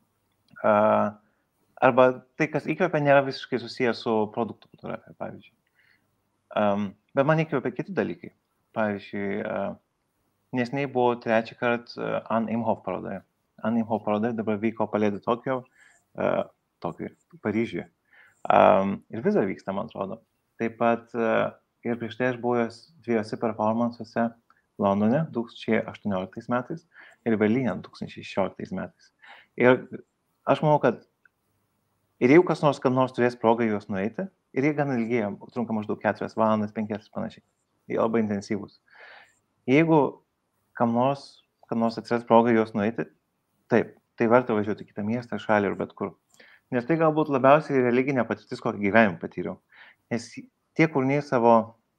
Arba tai, kas įkvėpia, nėra visiškai susijęs su produktų fotografija, pavyzdžiui. Bet man įkvėpia kiti dalykai. Pavyzdžiui, neseniai buvo 3 kartą Anne Imhoff parodoje. Anne Imhoff parodoje dabar vyko Palais de Tokyo, Paryžiuje. Ir vis dar vyksta, man atrodo. Taip pat ir prieš tai aš buvęs 2 performansuose Londone 2018 metais ir Berlyne 2016 metais. Ir aš manau, kad ir jeigu kas nors turės progą juos nueiti, ir jie gan ilgėja, trunka maždaug 4 valandas, 5 ir panašiai. Jie labai intensyvūs. Jeigu kam nors atsiras progą juos nueiti, taip, tai verta važiuoti į kitą miestą, šalį ir bet kur. Nes tai galbūt labiausiai religinė patirtis, kokį gyvenimą patyriau. Nes tie kūriniai savo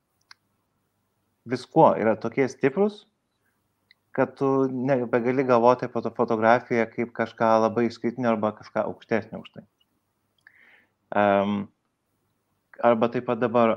viskuo yra tokie stiprus, kad tu nebegali galvoti apie fotografiją kaip kažką labai išskirtinio arba kažką aukštesnio už tai. Arba taip pat dabar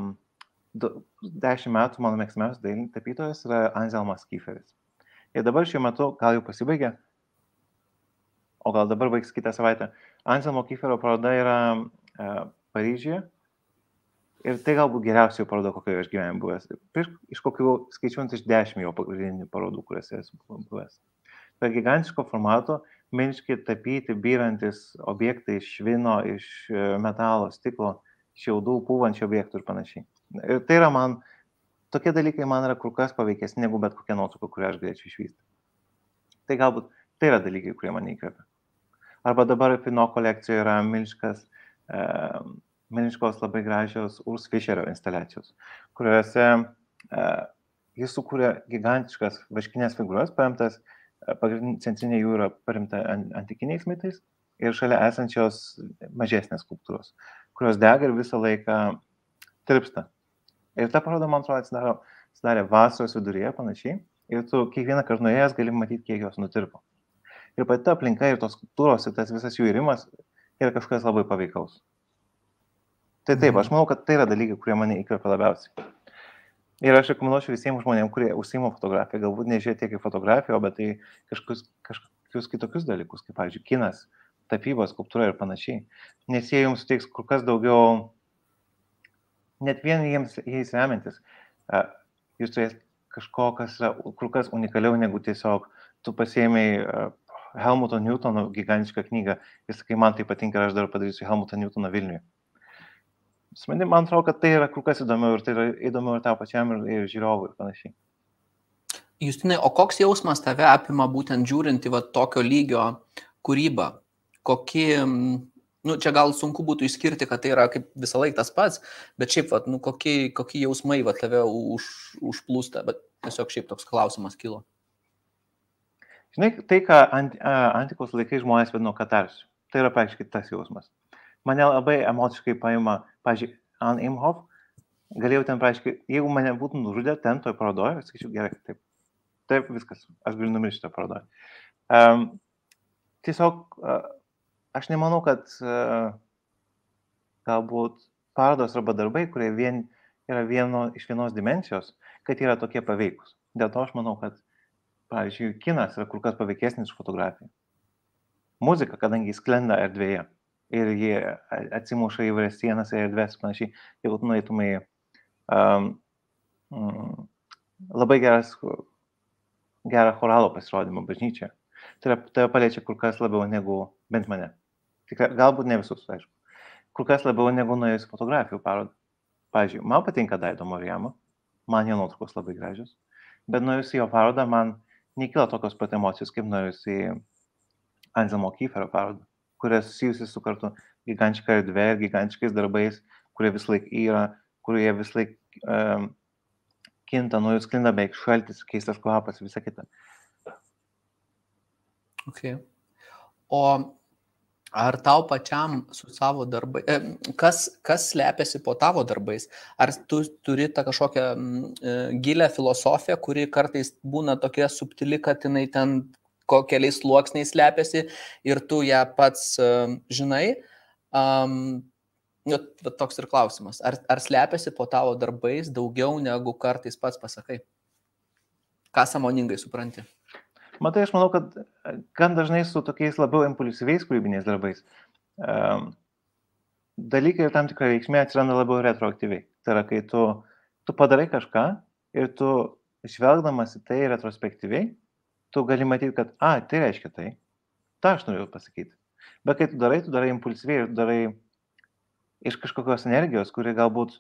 10 metų mano mėgstamiausias dailininkas tapytojas yra Anselmas Kieferis. Ir dabar šiuo metu, gal jau pasibaigė, o gal dabar baigs kitą savaitę, Anselmo Kieferio paroda yra Paryžiuje. Ir tai galbūt geriausia paroda, kokioje aš gyvenime buvęs. Iš kokių skaičiuojant iš 10 jau pagrindinių parodų, kuriuose esu buvęs. Tai gigantiško formato, milžiniškai tapyti, byrantis objektai iš švino, iš metalo, stiklo, šiaudų, pūvančių objektų ir panašiai. Ir tai yra tokie dalykai man yra kur kas paveikesni negu bet kokia nuotrauka, kurią aš galėčiau išvysti. Tai galbūt tai yra dalykai, kurie mane įkvepia. Arba dabar Pino kolekcijoje yra milžiniškos labai gražios Urs Fischerio instaliacijos, kuriuose jis sukūrė gigantiškas vaškinės figūras, paremtas, centrinė jų yra paremta antikiniais mitais ir šalia esančios mažesnės skulptūros, kurios dega ir visą laiką tirpsta. Ir ta paroda, man atrodo, atsidarė vasaros viduryje panašiai ir tu kiekvieną kartą nuėjęs gali matyti, kiek jos nutirpo. Ir pati aplinka ir tos skulptūros ir tas visas jų irimas yra kažkas labai paveikaus. Tai taip, aš manau, kad tai yra dalykai, kurie mane įkvepia labiausiai. Ir aš rekomenduočiau visiems žmonėms, kurie užsiima fotografiją, galbūt nežiūrėti tiek į fotografiją, bet tai kažkokius kitokius dalykus, kaip, pavyzdžiui, kinas, tapyba, skulptūra ir panašiai. Nes jie jums suteiks kur kas daugiau, net vien jais remiantis, jūs turės kažko, kas yra kur kas unikaliau negu tiesiog tu pasiėmei Helmuto Newtono gigantišką knygą ir sakai, man tai patinka, aš dar padarysiu Helmutą Newtoną Vilniuje. Man atrodo, kad tai yra kur kas įdomiau ir tai yra įdomiau ir tau pačiam ir žiūrovui ir panašiai. Justinai, o koks jausmas tave apima būtent žiūrint į tokio lygio kūrybą? Kokį, čia gal sunku būtų išskirti, kad tai yra kaip visą laiką tas pats, bet šiaip, kokie jausmai tave užplūsta, bet tiesiog šiaip toks klausimas kilo. Žinai, tai, ką antikos laikais žmonės vadino katarsiu, tai yra praktiškai tas jausmas. Mane labai emociškai paima, pavyzdžiui, Anne Imhoff, galėjau ten praktiškai, jeigu mane būtų nužudę ten toj parodoje, aš sakyčiau, gerai, taip viskas, aš galiu numirti šitą parodoje. Tiesiog, aš nemanau, kad galbūt parodos arba darbai, kurie yra iš vienos dimensijos, kad yra tokie paveikus. Dėl to aš manau, kad, pavyzdžiui, kinas yra kur kas paveikesnis už fotografiją. Muzika, kadangi jis sklenda erdvėje ir jie atsimuša į įvairias sienas ir erdvės panašiai, jeigu tu nueitumai labai gerą choralo pasirodymą bažnyčioje. Tai paliečia kur kas labiau negu bent mane. Tikrai, galbūt ne visus, aišku. Kur kas labiau negu nuėjus fotografijų parodą. Pavyzdžiui, man patinka Daido Morijama, man jo nuotraukos labai gražios, bet nuėjus į jo parodą man nekyla tokios pat emocijos, kaip nuėjus į Anselmo Kieferio parodą, kurie susijusi su kartu gigantiška erdvė ir gigantiškais darbais, kurie vis laik yra, kurie vis laik kinta, nuo jų sklinda beveik šaltis, keistas kvapas, visa kita. Okay. O ar tau pačiam su savo darbai, kas slepiasi po tavo darbais? Ar tu turi tą kažkokią gilę filosofiją, kuri kartais būna tokia subtili, kad jinai ten keliais sluoksniais slepiasi ir tu ją pats žinai? Toks ir klausimas. Ar slepiasi po tavo darbais daugiau negu kartais pats pasakai? Ką sąmoningai supranti? Matai, aš manau, kad gan dažnai su tokiais labiau impulsyviais kūrybiniais darbais dalykai ir tam tikra reikšmė atsiranda labiau retroaktyviai. Tai yra, kai tu padarai kažką ir tu žvelgdamas į tai retrospektyviai, tu gali matyti, kad, tai reiškia tai, tą aš noriu pasakyti. Bet kai tu darai impulsyviai ir darai iš kažkokios energijos, kuri galbūt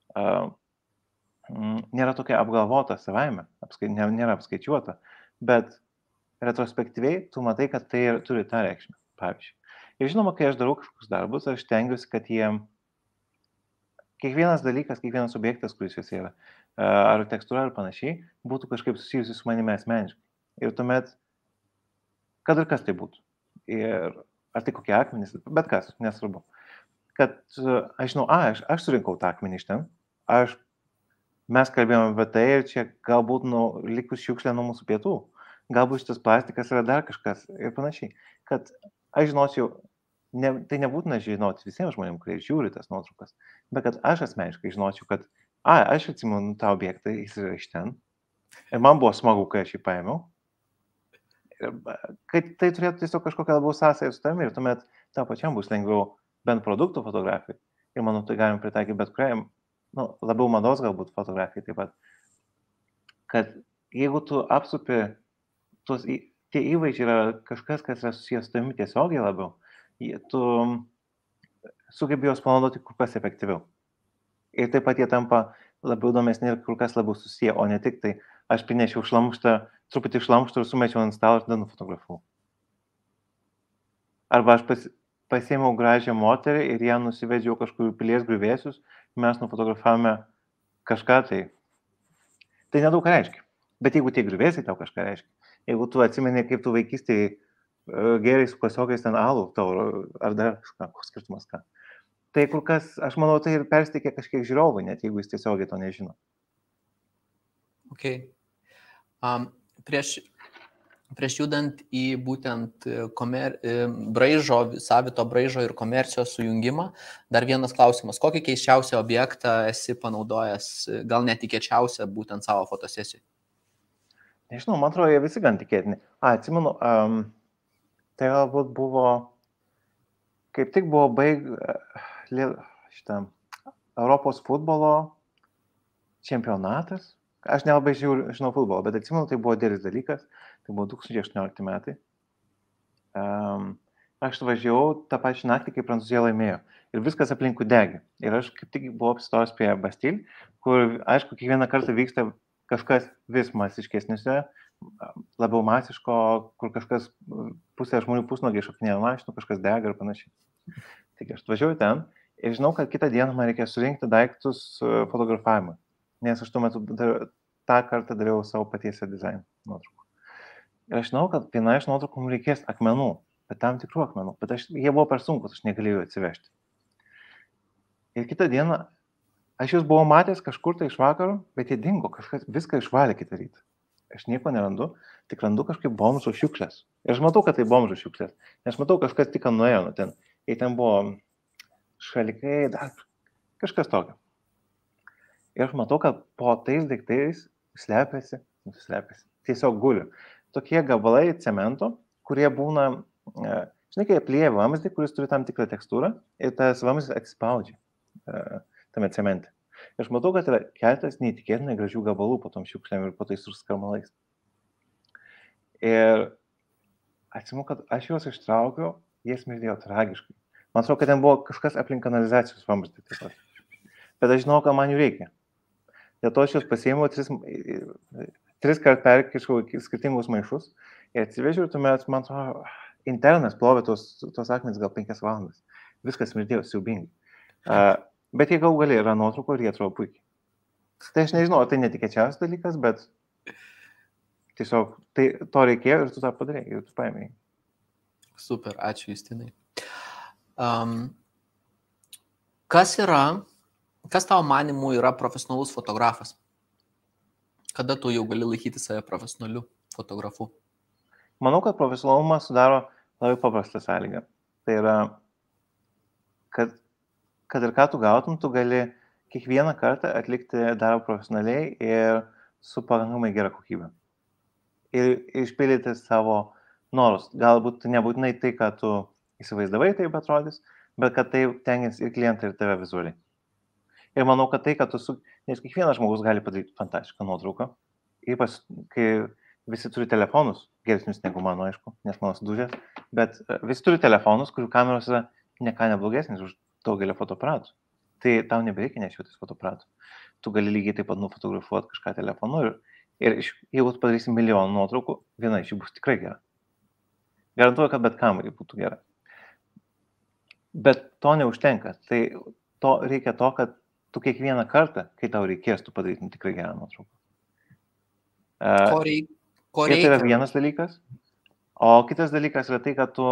nėra tokia apgalvota savaime, nėra apskaičiuota, bet retrospektyviai tu matai, kad tai turi tą reikšmę, pavyzdžiui. Ir žinoma, kai aš darau kažkokius darbus, aš stengiuosi, kad kiekvienas dalykas, kiekvienas objektas, kuris jis yra, ar tekstūra ar panašiai, būtų kažkaip susijusi su manimi asmeniškai. Ir tuomet, kad ir kas tai būtų. Ir ar tai kokie akmenys, bet kas, nesvarbu. Kad aš žinau, aš surinkau tą akmenį iš ten, mes kalbėjome apie tai ir čia galbūt likus šiukšlė nuo mūsų pietų. Galbūt šitas plastikas yra dar kažkas ir panašiai. Kad aš žinočiau, tai nebūtina žinoti visiems žmonėms, kurie žiūri tas nuotraukas, bet kad aš asmeniškai žinočiau, kad aš atsimenu tą objektą, jis yra iš ten. Ir man buvo smagu, kai aš jį paėmiau. Ir kad tai turėtų tiesiog kažkokią labiau sąsąją su tavimi ir tuomet tau pačiam bus lengviau bent produktų fotografijai. Ir manau, tai galim pritaikyti bet kuriam, labiau mados galbūt fotografijai taip pat. Kad jeigu tu apsupi tie įvaizdžiai yra kažkas, kas yra susijęs su tavimi tiesiogiai labiau, tu sugebi juos panaudoti kur kas efektyviau. Ir taip pat jie tampa labiau įdomesni ir kur kas labiau susiję, o ne tik tai aš prinešiau truputį šlamštą ir sumečiau ant stalo ir tada nufotografavau. Arba aš pasiėmiau gražią moterį ir ją nusivedžiau kažkur pilies griuvėsius, mes nufotografavome kažką tai. Tai nedaug reiškia. Bet jeigu tie griuvėsiai tau kažką reiškia, jeigu tu atsimeni, kaip tu vaikystėje gerai su klasiokais ten alų tauro, ar dar kažką, koks skirtumas ką. Tai kur kas, aš manau, tai ir persteikė kažkiek žiūrovui, net jeigu jis tiesiogiai to nežino. Okay. Prieš judant į būtent savito braižo ir komercijos sujungimą, dar vienas klausimas. Kokį keisčiausią objektą esi panaudojęs, gal netikėčiausią būtent savo fotosesijai? Nežinau, man atrodo, jie visi gan tikėtini. Atsimenu, tai galbūt buvo, kaip tik buvo Europos futbolo čempionatas. Aš nelabai žinau futbolą, bet atsimenu, tai buvo didelis dalykas. Tai buvo 2018 metai. aš važiavau tą pačią naktį, kai Prancūzija laimėjo. Ir viskas aplinkui degė. Ir aš kaip tik buvau apsistojęs prie Bastille, kur, aišku, kiekvieną kartą vyksta kažkas vis masiškesniuose, labiau masiško, kur kažkas pusė žmonių pusnuogiai šokinėja mašinų, kažkas dega ir panašiai. Tik aš važiuoju ten ir žinau, kad kitą dieną man reikia surinkti daiktus fotografavimą, nes aš tuo metu tą kartą dariau savo paties dizainą nuotraukų. Ir aš žinau, kad viena iš nuotraukų mums reikės akmenų, bet tam tikrų akmenų, bet jie buvo per sunkus, aš negalėjau atsivežti. Ir kitą dieną aš jūs buvau matęs kažkur tai iš vakaro, bet jie dingo, kažkas viską išvalė kitą rytą. Aš nieko nerandu, tik randu kažkaip bomžų šiukšlės. Ir aš matau, kad tai bomžų šiukšlės, nes matau, kažkas tik nuėjo nuo ten. Ir ten buvo šalikai, dar kažkas tokio. Ir aš matau, kad po tais daiktais slepiasi, tiesiog guliu. Tokie gabalai cemento, kurie būna, žinai, kai aplieja vamzdį, kuris turi tam tikrą tekstūrą ir tas vamzdis atsispaudžia tame cemente. Ir aš matau, kad yra keletas neįtikėtinai gražių gabalų po tom šiukšlėm ir po tais skarmalais. Ir atsimu, kad aš juos ištraukiau, jie smirdėjo tragiškai. Man atrodo, kad ten buvo kažkas aplink kanalizacijos vamzdį taip pat. Bet aš žinau, kad man jų reikia. Dėl to aš juos pasiėmiau, tris kart perkišau skirtingus maišus ir atsivežiau ir tuomet, man atrodo, internas plovė tos akmenis gal 5 valandas. Viskas smirdėjo siaubingai. Bet jie gal gali yra nuotrauko ir jie atrodo puikiai. Tai aš nežinau, tai netikėčiausias dalykas, bet tiesiog to reikėjo ir tu tą padarėjai, ir tu paėmėjai. Super, ačiū Justinai. Kas tavo manimų yra profesionalus fotografas? Kada tu jau gali laikyti save profesionaliu fotografu? Manau, kad profesionalumą sudaro labai paprastą sąlygą. Tai yra, kad ir ką tu gautum, tu gali kiekvieną kartą atlikti darbą profesionaliai ir su pakankamai gera kokybė. Ir išpildyti savo norus. Galbūt nebūtinai tai, ką tu įsivaizdavai, taip atrodys, bet kad tai tenkins ir klientą, ir tave vizualiai. Ir manau, kad tai, kad nes kiekvienas žmogus gali padaryti fantastišką nuotrauką, ypač kai visi turi telefonus, geresnius negu mano, aišku, nes mano sudužęs, bet visi turi telefonus, kurių kameros yra ne ką neblogesnis už daugelio fotoaparatų. Tai tau nebereikia nešiotis fotoaparatų. Tu gali lygiai taip pat nufotografuoti kažką telefonu ir jeigu tu padarysi milijoną nuotraukų, viena iš jų bus tikrai gera. Garantuoju, kad bet kam būtų gera. Bet to neužtenka. Tai reikia to, kad tu kiekvieną kartą, kai tau reikės, tu padarytum tikrai gerą nuotrauką. Ko reikia? Tai yra vienas dalykas. O kitas dalykas yra tai, kad tu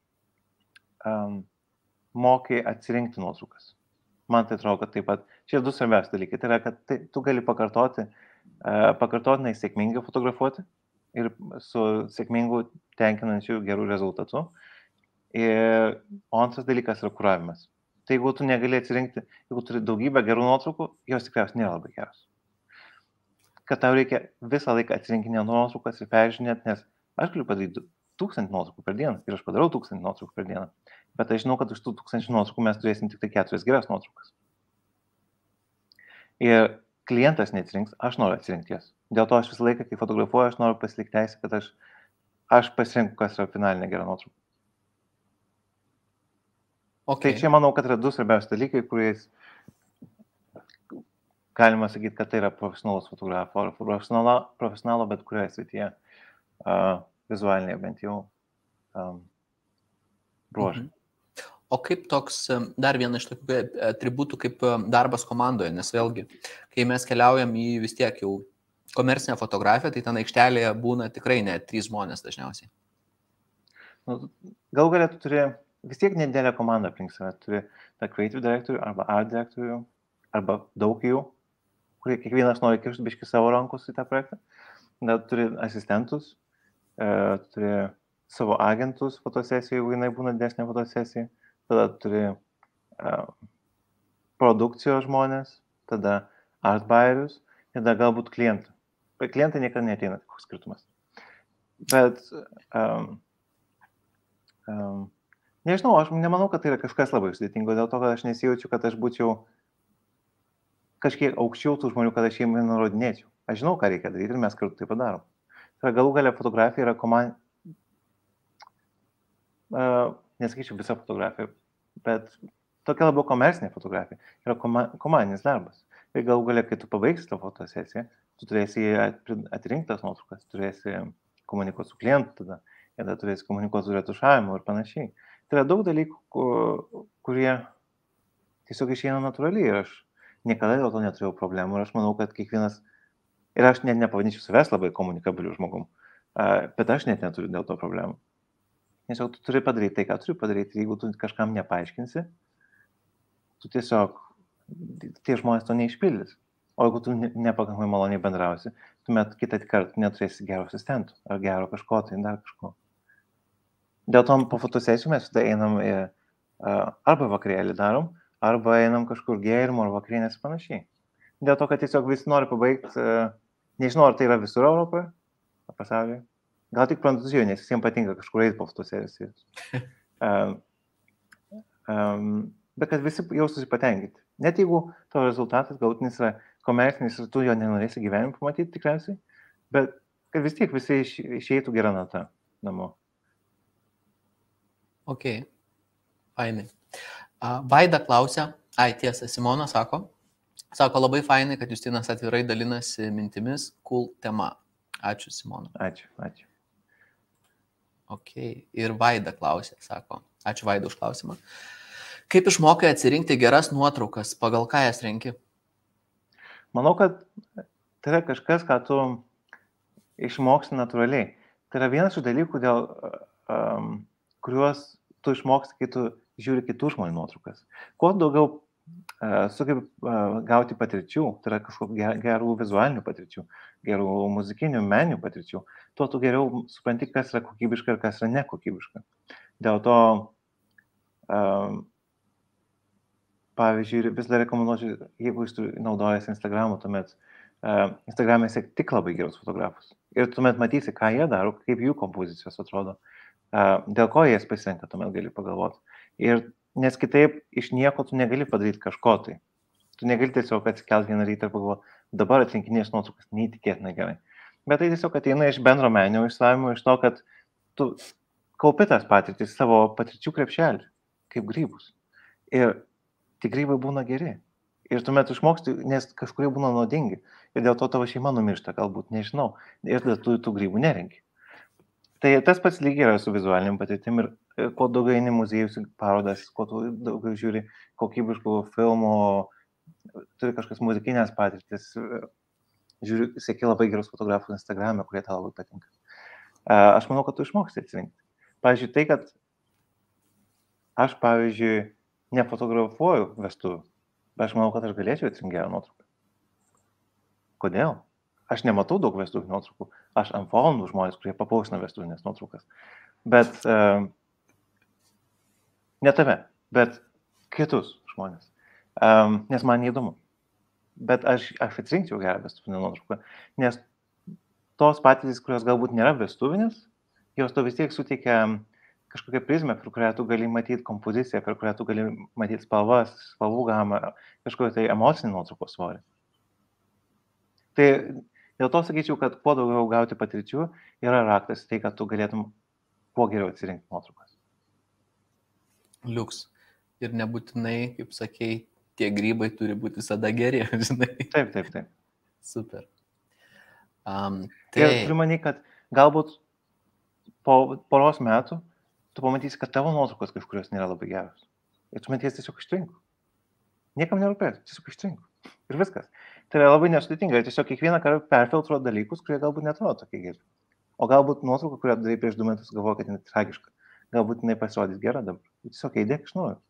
mokai atsirinkti nuotraukas. Man tai atrodo, kad taip pat. Šie du svarbiausi dalykai. Tai yra, kad tu gali pakartotinai sėkmingai fotografuoti ir su sėkmingu tenkinančiu gerų rezultatu. O antras dalykas yra kuravimas. Tai jeigu tu negali atsirinkti, jeigu turi daugybę gerų nuotraukų, jos tikriausiai nėra labai geros. Kad tau reikia visą laiką atsirinkinėti nuotraukas ir peržiūrėti, nes aš galiu padaryti 1000 nuotraukų per dieną ir aš padarau 1000 nuotraukų per dieną. Bet aš žinau, kad iš tų 1000 nuotraukų mes turėsim tik tai 4 geras nuotraukas. Ir klientas neatsirinks, aš noriu atsirinkti jas. Dėl to aš visą laiką, kai fotografuoju, aš noriu pasilikti teisę, kad aš pasirinku, kas yra finalinė gera nuotrauka. Okay. Tai čia manau, kad yra du svarbiausi dalykai, kuriais galima sakyti, kad tai yra profesionalus fotografo ar profesionalo bet kurioje srityje vizualinėje bent jau bruožai. O kaip toks, dar viena iš tokių atributų kaip darbas komandoje, nes vėlgi, kai mes keliaujam į vis tiek jau komercinę fotografiją, tai ten aikštelėje būna tikrai ne 3 žmonės dažniausiai. Gal galėtų turi vis tiek nedėlė komanda aplink save, turi tą creative direktorių arba art direktorių, arba daug jų, kurie kiekvienas nori kišti biškį savo rankus į tą projektą. Tada turi asistentus, turi savo agentus fotosesijų, jeigu jinai būna didesnė fotosesija, tada turi produkcijos žmonės, tada art buyerius, tada galbūt klientų. Bet klientai niekada neateina, koks skirtumas. Bet nežinau, aš nemanau, kad tai yra kažkas labai sudėtingo, dėl to, kad aš nesijaučiu, kad aš būčiau kažkiek aukščiau tų žmonių, kad aš jiem nurodinėčiau. Aš žinau, ką reikia daryti ir mes kartu tai padarom. Tai galų galia fotografija yra nesakyčiau visa fotografija, bet tokia labiau komercinė fotografija, yra komandinis darbas. Ir galų galia, kai tu pabaigsi tą fotosesiją, tu turėsi atrinktas nuotraukas, turėsi komunikuoti su klientu tada, ir tada turėsi komunikuoti su retušavimu ir panašiai. Tai yra daug dalykų, kurie tiesiog išeina natūraliai ir aš niekada dėl to neturėjau problemų ir aš manau, kad kiekvienas, ir aš net nepavadinčiau savęs labai komunikabiliu žmogum, bet aš net neturiu dėl to problemų. Tiesiog tu turi padaryti tai, ką turi padaryti, jeigu tu kažkam nepaaiškinsi, tu tiesiog, tie žmonės to neišpildys. O jeigu tu nepakankamai maloniai bendrausi, tuomet kitą kartą neturėsi gero asistentų ar gero kažko, tai dar kažko. Dėl to po fotosesijų mes tada einam arba vakarėlį darom, arba einam kažkur gėrimų ar vakarienės ir panašiai. Dėl to, kad tiesiog visi nori pabaigti, nežinau, ar tai yra visur Europoje, ar pasaulyje. Gal tik Prancūzijoje, nes visiems patinka kažkur eiti po fotosesijos. Bet kad visi jaustųsi patenkinti. Net jeigu tavo rezultatas galutinis yra komercinis ir tu jo nenorėsi gyvenime pamatyti tikriausiai, bet kad vis tiek visi išeitų gerą natą namo. Ok, fainai. Vaida klausia, tiesa, Simona sako, labai fainai, kad Justinas atvirai dalinasi mintimis, cool tema. Ačiū, Simona. Ačiū. Ok, ir Vaida klausė, sako, ačiū Vaida už klausimą. Kaip išmokai atsirinkti geras nuotraukas, pagal ką jas renki? Manau, kad tai yra kažkas, ką tu išmoksti natūraliai. Tai yra vienas iš dalykų, kuriuos tu išmoksti, kai tu žiūri kitų žmonių nuotraukas. Kuo daugiau sugebi gauti patirčių, tai yra kažkokių gerų vizualinių patirčių, gerų muzikinių, meninių patirčių, tuo tu geriau supranti, kas yra kokybiška ir kas yra nekokybiška. Dėl to, pavyzdžiui, vis dar rekomenduočiau, jeigu jūs naudojasi Instagramu, tuomet Instagram'e sek tik labai gerus fotografus. Ir tuomet matysi, ką jie daro, kaip jų kompozicijos atrodo, dėl ko jie pasirenka, tuomet gali pagalvoti. Ir nes kitaip iš nieko tu negali padaryti kažko tai. Tu negali tiesiog atsikelti vieną rytą ir pagalvoti, dabar atrinkinės nuotraukas neįtikėtinai gerai. Bet tai tiesiog ateina iš bendro meninio išsilavinimo, iš to, kad tu kaupi tas patirtis, savo patirčių krepšelį, kaip grybus. Ir tie grybai būna geri. Ir tuomet išmoksti, nes kažkurie būna naudingi. Ir dėl to tavo šeima numiršta, galbūt, nežinau. Ir tada tu tų grybų nerenki. Tai tas pats lygiai yra su vizualiniam patirtim ir kuo daugiau eini muziejus parodas, kuo daugiau žiūri kokybiškų filmų, turi kažkas muzikinės patirtis, žiūri, seki labai gerus fotografus Instagram'e, kurie tau labai patinka. Aš manau, kad tu išmoksti atsirinkti. Pavyzdžiui, tai, kad aš, pavyzdžiui, nefotografuoju vestuvių, bet aš manau, kad aš galėčiau atsirinkti gerą nuotrauką. Kodėl? Aš nematau daug vestuvinių nuotraukų, aš unfollow žmonės, kurie papausina vestuvinės nuotraukas. Bet ne tave, bet kitus žmonės, nes man neįdomu. Bet aš atsirinkčiau gerą vestuvinę nuotrauką, nes tos patirtys, kurios galbūt nėra vestuvinės, jos to vis tiek suteikia kažkokią prizmę, per kurią tu gali matyti kompoziciją, per kurią tu gali matyti spalvas, spalvų gamą, kažkokią tai emocinį nuotraukos svorį. Tai dėl to sakyčiau, kad kuo daugiau gauti patirčių yra raktas tai, kad tu galėtum kuo geriau atsirinkti nuotraukas. Liuks. Ir nebūtinai, kaip sakei, tie grybai turi būti visada geri, žinai. Taip. Super. Ir turiu manyti, kad galbūt po poros metų tu pamatysi, kad tavo nuotraukos kažkurios nėra labai geros. Ir tu ties tiesiog ištrink. Niekam nerūpės, tiesiog ištrink. Ir viskas. Tai yra labai nesudėtinga. Tiesiog kiekvieną kartą perfiltruoti dalykus, kurie galbūt netrodo tokie geri. O galbūt nuotrauka, kurią darai prieš 2 metus, galvoja, kad jinai tragiška. Galbūt jinai pasirodys gera dabar. Tiesiog įdėk iš naujo.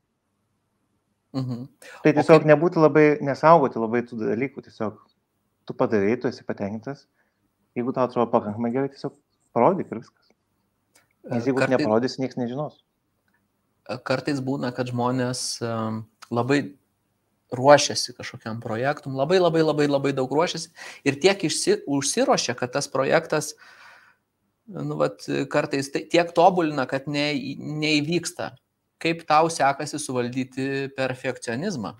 Tai tiesiog nebūti labai, nesaugoti labai tų dalykų. Tiesiog tu padarai, tu esi patenkintas. Jeigu tau atrodo pakankamai gerai, tiesiog parodyk ir viskas. Nes jeigu neparodysi, niekas nežinos. Kartais būna, kad žmonės labai ruošiasi kažkokiam projektum, labai daug ruošiasi ir tiek užsiruošia, kad tas projektas kartais tiek tobulina, kad neįvyksta. Kaip tau sekasi suvaldyti perfekcionizmą?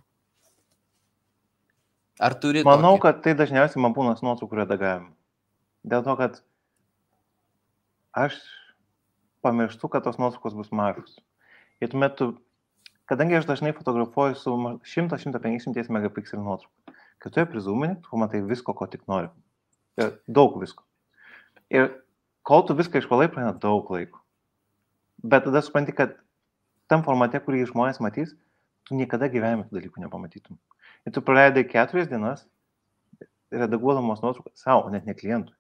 Ar turi Manau, kad tai dažniausiai man būna nuotraukų redagavimu. Dėl to, kad aš pamirštu, kad tos nuotraukos bus mažos. Ir tuomet tu, kadangi aš dažnai fotografuoju su 100-150 megapikselių nuotrauką, kai tu ją prizūmini, tu matai visko, ko tik nori. Ir daug visko. Ir kol tu viską išvalai, praeina daug laiko. Bet tada supranti, kad tam formate, kurį žmonės matys, tu niekada gyvenime tų dalykų nepamatytum. Ir tu praleidai 4 dienas redaguodamos nuotrauką savo, net ne klientui.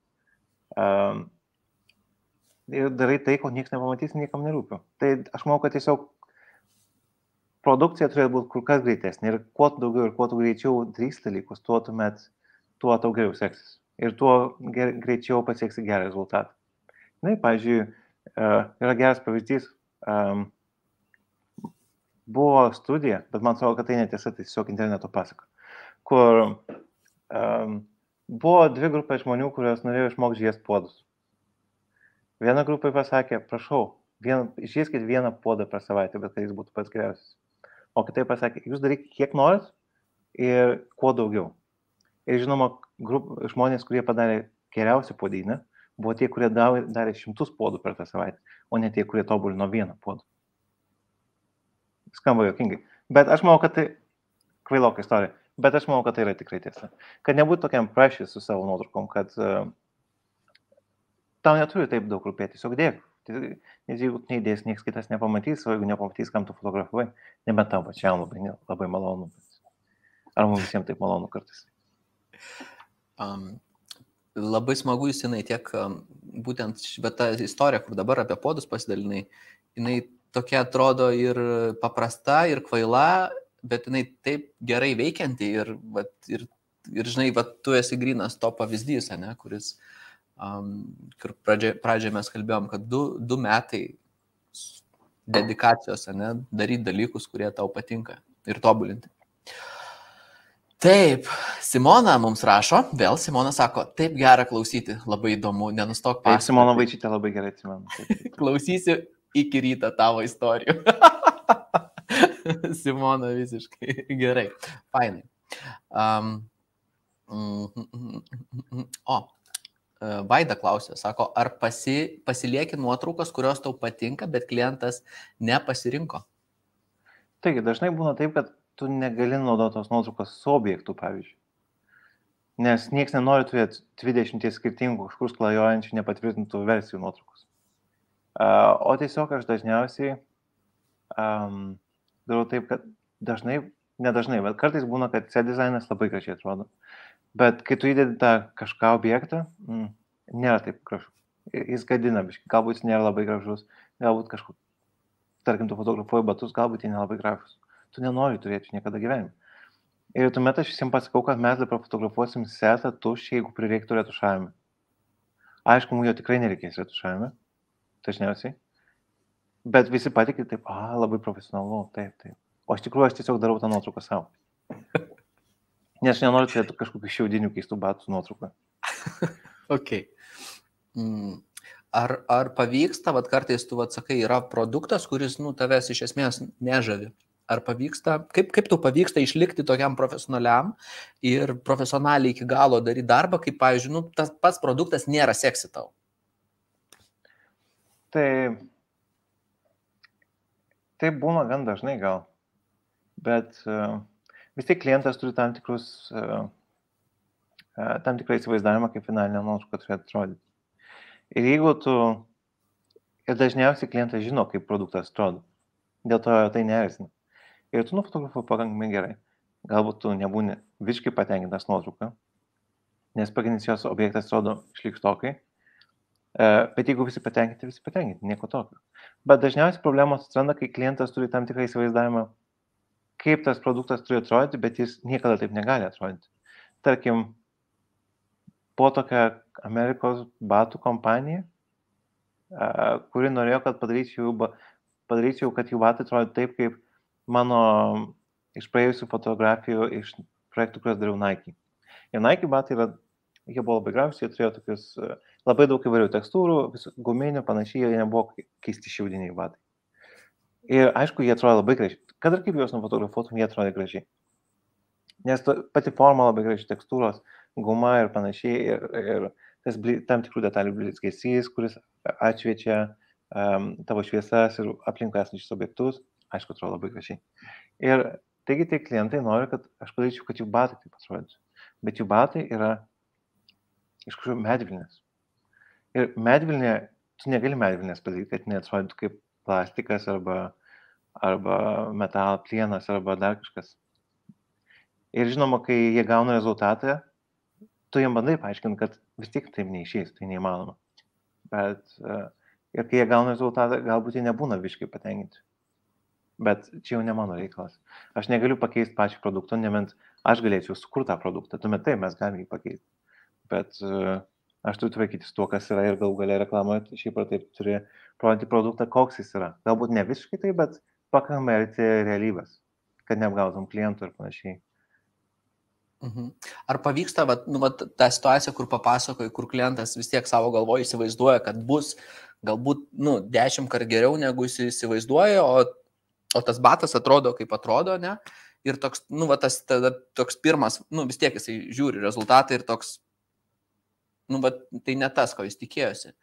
Ir darai tai, ko niekas nepamatys, niekam nerūpiu. Tai aš manau, kad tiesiog produkcija turėtų būti kur kas greitesnė. Ir kuo daugiau ir kuo tu greičiau darysi dalykus, tuo tau geriau seksis. Ir tuo greičiau pasieksi gerą rezultatą. Na, pavyzdžiui, yra geras pavyzdys. Buvo studija, bet man atrodo, kad tai netiesa, tai tiesiog interneto pasaka, kur buvo 2 grupės žmonių, kurios norėjo išmokti žiest puodus. Viena grupė pasakė, prašau, žieskit 1 puodą per savaitę, bet kad jis būtų pats geriausias. O kitai pasakė, jūs darykit kiek norit ir kuo daugiau. Ir žinoma, žmonės, kurie padarė geriausią puodynę, buvo tie, kurie darė 100 puodų per tą savaitę, o ne tie, kurie tobulino 1 puodą. Skamba juokingai. Bet aš manau, kad tai kvailoka istorija. Bet aš manau, kad tai yra tikrai tiesa. Kad nebūtų tokiam prašys su savo nuotraukom, kad tau neturi taip daug rūpėti, tiesiog dėk. Nes jeigu neįdės, niekas kitas nepamatys, o jeigu nepamatys, kam tu fotografavai, nebent tau pačiam labai malonu. Ar mums visiems taip malonu kartais? Labai smagu, Justinai, tiek būtent ta istorija, kur dabar apie puodus pasidalinai, jinai tokia atrodo ir paprasta, ir kvaila, bet jinai taip gerai veikianti ir žinai, tu esi grynas to pavyzdys, ne, kuris, kur pradžioje mes kalbėjom, kad 2 metai dedikacijos, ne, daryti dalykus, kurie tau patinka ir tobulinti. Taip, Simona mums rašo, vėl Simona sako, taip gera klausyti, labai įdomu, nenustok pasakoti. Taip, Simona Vaičytė labai gerai atsimenu. Klausysiu iki ryto tavo istorijų. Simona visiškai gerai, fainai. Vaida klausė, sako, ar pasilieki nuotraukas, kurios tau patinka, bet klientas nepasirinko? Taigi, dažnai būna taip, kad tu negali naudoti tos nuotraukos su objektu, pavyzdžiui. Nes niekas nenori turėti 20 skirtingų kažkur sklajojančių nepatvirtintų versijų nuotraukos. O tiesiog aš dažniausiai darau taip, kad nedažnai, bet kartais būna, kad set dizainas labai gražiai atrodo. Bet kai tu įdedi tą kažką objektą, nėra taip gražu. Jis gadina, galbūt jis nėra labai gražus, galbūt kažkur, tarkim, tu fotografuoji batus, galbūt jie nelabai gražus. Tu nenori turėti niekada gyvenime. Ir tuomet aš visiems pasakau, kad mes dabar fotografuosim setą tuščiai, jeigu prireiktų retušavimą. Aišku, mums jo tikrai nereikės retušavimą, dažniausiai. Bet visi patikė taip, labai profesionalu, taip. O iš tikrųjų aš tiesiog darau tą nuotrauką savo. Nes aš nenoriu turėti kažkokių šiaudinių keistų batų nuotrauką. Ok. Ar pavyksta, kartais tu sakai, yra produktas, kuris tavęs iš esmės nežavi. Ar pavyksta, kaip tau pavyksta išlikti tokiam profesionaliam ir profesionaliai iki galo daryti darbą, kaip, pavyzdžiui, tas pats produktas nėra seksi tau? Tai būna gan dažnai gal, bet vis tiek klientas turi tam tikrą įsivaizdavimą, kaip finalinė nuotrauka turėtų atrodyti. Ir dažniausiai klientas žino, kaip produktas atrodo, dėl to tai neerzina. Ir tu nufotografuoji pakankamai gerai. Galbūt tu nebūni visiškai patenkintas nuotrauką, nes pagrindinis jos objektas atrodo šlykštokai. Bet jeigu visi patenkinti, nieko tokio. Bet dažniausiai problemos atsiranda, kai klientas turi tam tikrą įsivaizdavimą, kaip tas produktas turi atrodyti, bet jis niekada taip negali atrodyti. Tarkim, buvo tokia Amerikos batų kompanija, kuri norėjo, kad padaryčiau, kad jų batai atrodo taip, kaip mano iš praėjusių fotografijų iš projektų, kuriuos dariau Nike. Ir Nike batai jie buvo labai gražūs, jie turėjo tokius labai daug įvairių tekstūrų, guminių, panašiai, jie nebuvo keisti šiaudiniai batai. Ir aišku, jie atrodo labai gražiai. Kad ir kaip juos nufotografuotum, jie atrodo gražiai. Nes pati forma labai graži, tekstūros, guma ir panašiai, ir tas tam tikrų detalių blizgesys, kuris atšviečia tavo šviesas ir aplinkui esančius objektus. aišku, atrodo labai gražiai. Ir taigi tai klientai nori, kad aš padaryčiau, kad jų batai taip atrodytų. Bet jų batai yra iš kažkokio medvilnės. Ir medvilnė, tu negali medvilnės padaryti, kad neatrodytų kaip plastikas arba metalo plienas arba dar kažkas. Ir žinoma, kai jie gauna rezultatą, tu jiem bandai paaiškinti, kad vis tiek taip neišeis, tai neįmanoma. Bet ir kai jie gauna rezultatą, galbūt jie nebūna visiškai patenkinti. Bet čia jau ne mano reikalas. Aš negaliu pakeisti pačią produktą, nebent aš galėčiau sukurti tą produktą. Tuomet taip, mes galime jį pakeisti. Bet aš turiu tvarkytis tuo, kas yra ir galų galia reklamoje, šiaip ar taip turi parodyti produktą, koks jis yra. Galbūt ne visiškai taip, bet pakankamai arti realybės, kad neapgautum klientų ir panašiai. Ar pavyksta ta situacija, kur papasakoji, kur klientas vis tiek savo galvoje įsivaizduoja, kad bus galbūt 10 kart geriau, negu jis įsivaizduoja, o tas batas atrodo kaip atrodo, ne? Ir toks, toks pirmas, vis tiek jisai žiūri rezultatą ir toks, tai ne tas, ko jis tikėjosi.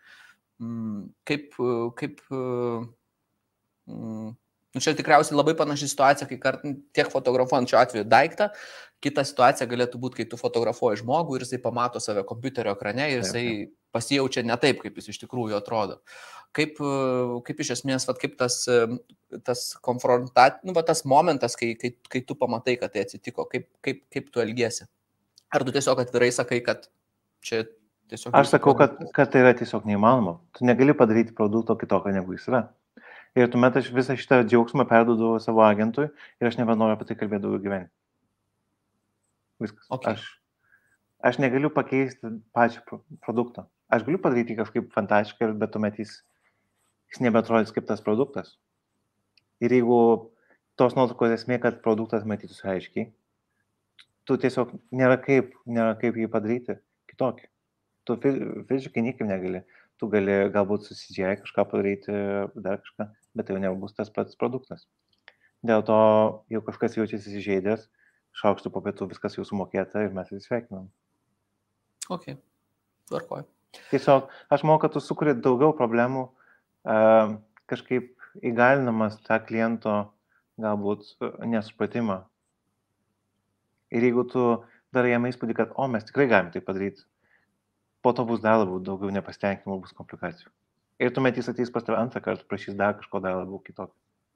Čia tikriausiai labai panaši situacija, kai tiek fotografuojant šiuo atveju daiktą, kita situacija galėtų būti, kai tu fotografuoji žmogų ir jisai pamato save kompiuterio ekrane ir jisai pasijaučia ne taip, kaip jis iš tikrųjų atrodo. Kaip iš esmės, kaip tas tas momentas, kai tu pamatai, kad tai atsitiko, kaip tu elgiesi? Ar tu tiesiog atvirai sakai, kad čia tiesiog... Aš sakau, kad tai yra tiesiog neįmanoma. Tu negali padaryti produkto kitokio, negu jis yra. Ir tuomet aš visą šitą džiaugsmą perduodu savo agentui ir aš nebenoriu apie tai kalbėti daugiau gyvenime. Viskas. Okay. Aš negaliu pakeisti pačią produktą. Aš galiu padaryti kažkaip fantastiškai, bet tuomet jis nebeatrodys kaip tas produktas. Ir jeigu tos nuotraukos esmė, kad produktas matytųsi aiškiai, tu tiesiog nėra kaip jį padaryti kitokį. Tu fiziškai niekaip negali. Tu gali galbūt susidžiai kažką padaryti, dar kažką, bet tai jau nebus tas pats produktas. Dėl to, jau kažkas jaučiasi įsižeidęs, šaukštų po pietų viskas jau sumokėta ir mes atsisveikinam. Ok, tvarkoju. Tiesiog, aš manau, kad tu sukuri daugiau problemų, kažkaip įgalinamas tą kliento galbūt nesupratimą. Ir jeigu tu darai jam įspūdį, kad mes tikrai galim tai padaryti, po to bus dar labiau daugiau nepasitenkinimų, bus komplikacijų. Ir tuomet jis ateis pas tave antrą kartą, prašys dar kažko dar labiau kitokio.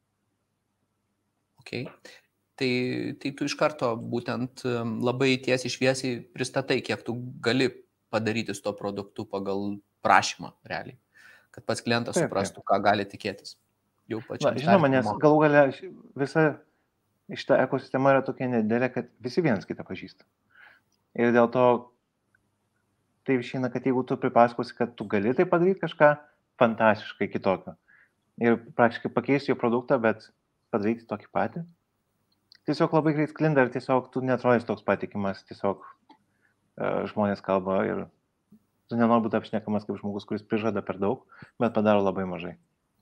Ok. Tai tu iš karto būtent labai tiesiai šviesiai pristatai, kiek tu gali padaryti su to produktu pagal prašymą realiai. Kad pats klientas suprastų, ką gali tikėtis. Žinoma, nes galų galia visa šita ekosistema yra tokia nedidelė, kad visi vienas kitą pažįsta. Ir dėl to tai išeina, kad jeigu tu pripasakosi, kad tu gali tai padaryti kažką fantastiškai kitokio ir praktiškai pakeisti jo produktą, bet padaryti tokį patį, tiesiog labai greit sklinda ir tiesiog tu netrodys toks patikimas, tiesiog žmonės kalba ir tu nenori būti apšnekamas kaip žmogus, kuris prižada per daug, bet padaro labai mažai.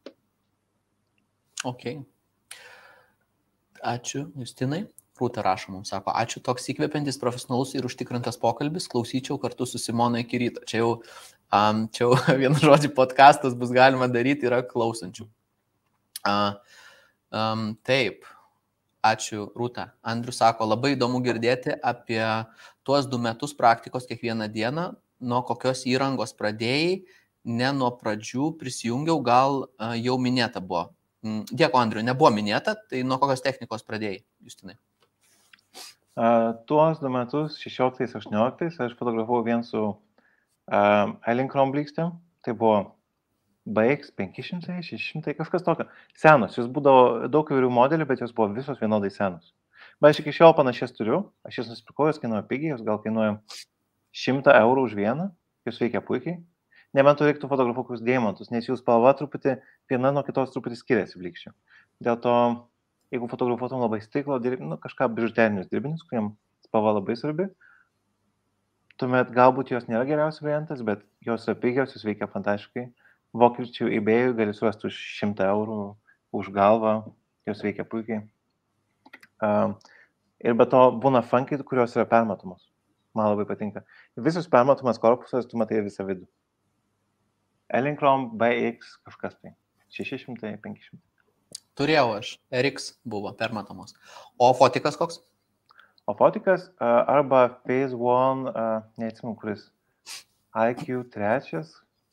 Ok. Ačiū, Justinai. Rūta rašo mums, sako, ačiū, toks įkvepiantis, profesionalus ir užtikrintas pokalbis, klausyčiau kartu su Simona iki ryto. Čia jau vienu žodžiu podcastas bus galima daryti, yra klausančių. Taip, ačiū, Rūta. Andrius sako, labai įdomu girdėti apie tuos 2 metus praktikos kiekvieną dieną, nuo kokios įrangos pradėjai, ne nuo pradžių prisijungiau, gal jau minėta buvo. Dėkui, Andriu, nebuvo minėta, tai nuo kokios technikos pradėjai, Justinai? Tuos 2 metus, 16-18, aš fotografavau vien su Elinchrom blykstėm. Tai buvo BX 500, 600, kažkas tokio. Senos, jos būdavo daug įvairių modelių, bet jos buvo visos vienodai senos. Bet aš iki šiol panašias turiu, aš jas nusipirkau, jos kainuoja pigiai, jos gal kainuoja 100 eurų už vieną, jos veikia puikiai. Nebent tu reiktų fotografuoti kokius deimantus, nes jų spalva truputį viena nuo kitos truputį skiriasi blykščių. Dėl to, jeigu fotografuotum labai stiklo, kažką bižuterinius dirbinius, kuriem spalva labai svarbi, tuomet galbūt jos nėra geriausias variantas, bet jos yra pigios, jos veikia fantastiškai. Vokiečių eBay'ui gali surasti už 100 eurų už galvą, jos veikia puikiai. Ir be to būna funky, kurios yra permatomos. Man labai patinka. Visus permatomas korpusas, tu matai visą vidų. Elinchrom BX kažkas tai. 600, 500. Turėjau aš. RX buvo permatomos. O fotikas koks? O fotikas arba Phase One, neatsimenu, kuris IQ3,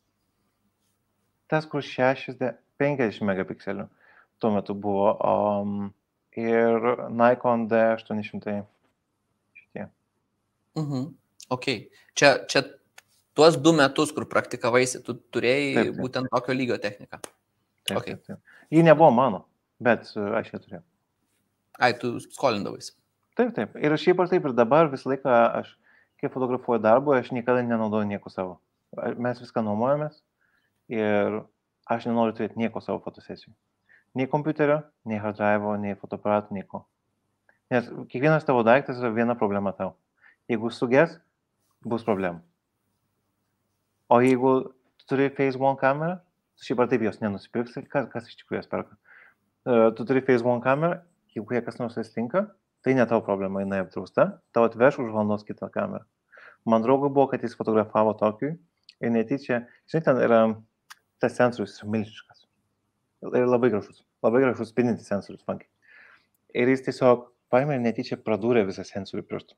tas, kur 50 megapikselių tuo metu buvo, ir Nikon D800 šitie. Ok. Čia tuos 2 metus, kur praktikavaisi, tu turėjai Taip. būtent tokio lygio techniką. Taip, Okay. taip. Ji nebuvo mano, bet aš ją turėjau. Ai, tu skolindavais. Taip. Ir šiaip ar taip ir dabar visą laiką aš, kai fotografuoju darbą, aš niekada nenaudoju nieko savo. Mes viską nuomojamės ir aš nenoriu turėti nieko savo fotosesijų. Nei kompiuterio, nei hard drive, nei fotoaparato, nieko. Nes kiekvienas tavo daiktas yra viena problema tau. Jeigu suges, bus problemų. O jeigu tu turi Phase One kamerą, šiaip ar taip jos nenusipirksi, kas iš tikrųjų jas perka. Tu turi Phase One kamerą, jeigu jie kas nors atsitinka, tai ne tavo problema, jinai apdrausta, tau atveš už valandos kitą kamerą. Man draugui buvo, kad jis fotografavo Tokijui ir netyčia, žinai, ten yra tas sensorius milžiniškas. Ir labai gražus spindintis sensorius funky. Ir jis tiesiog paėmė ir netyčia pradūrė visą sensorių pirštų.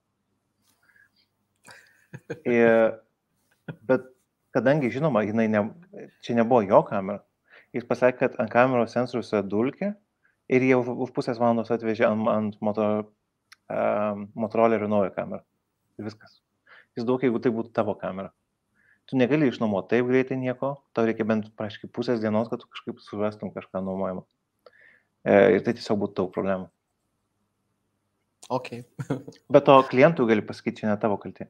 Bet kadangi, žinoma, čia nebuvo jo kamera, jis pasakė, kad ant kameros sensorius yra dulkė ir jie už pusės valandos atvežė ant Motorolerio naują kamerą. Ir viskas. Jis daug, jeigu tai būtų tavo kamera. Tu negali išnuomoti taip greitai nieko, tau reikia bent praškai pusės dienos, kad tu kažkaip surastum kažką nuomojimą. Ir tai tiesiog būtų daug problemų. Ok. Bet to klientų gali pasakyti, čia ne tavo kaltė.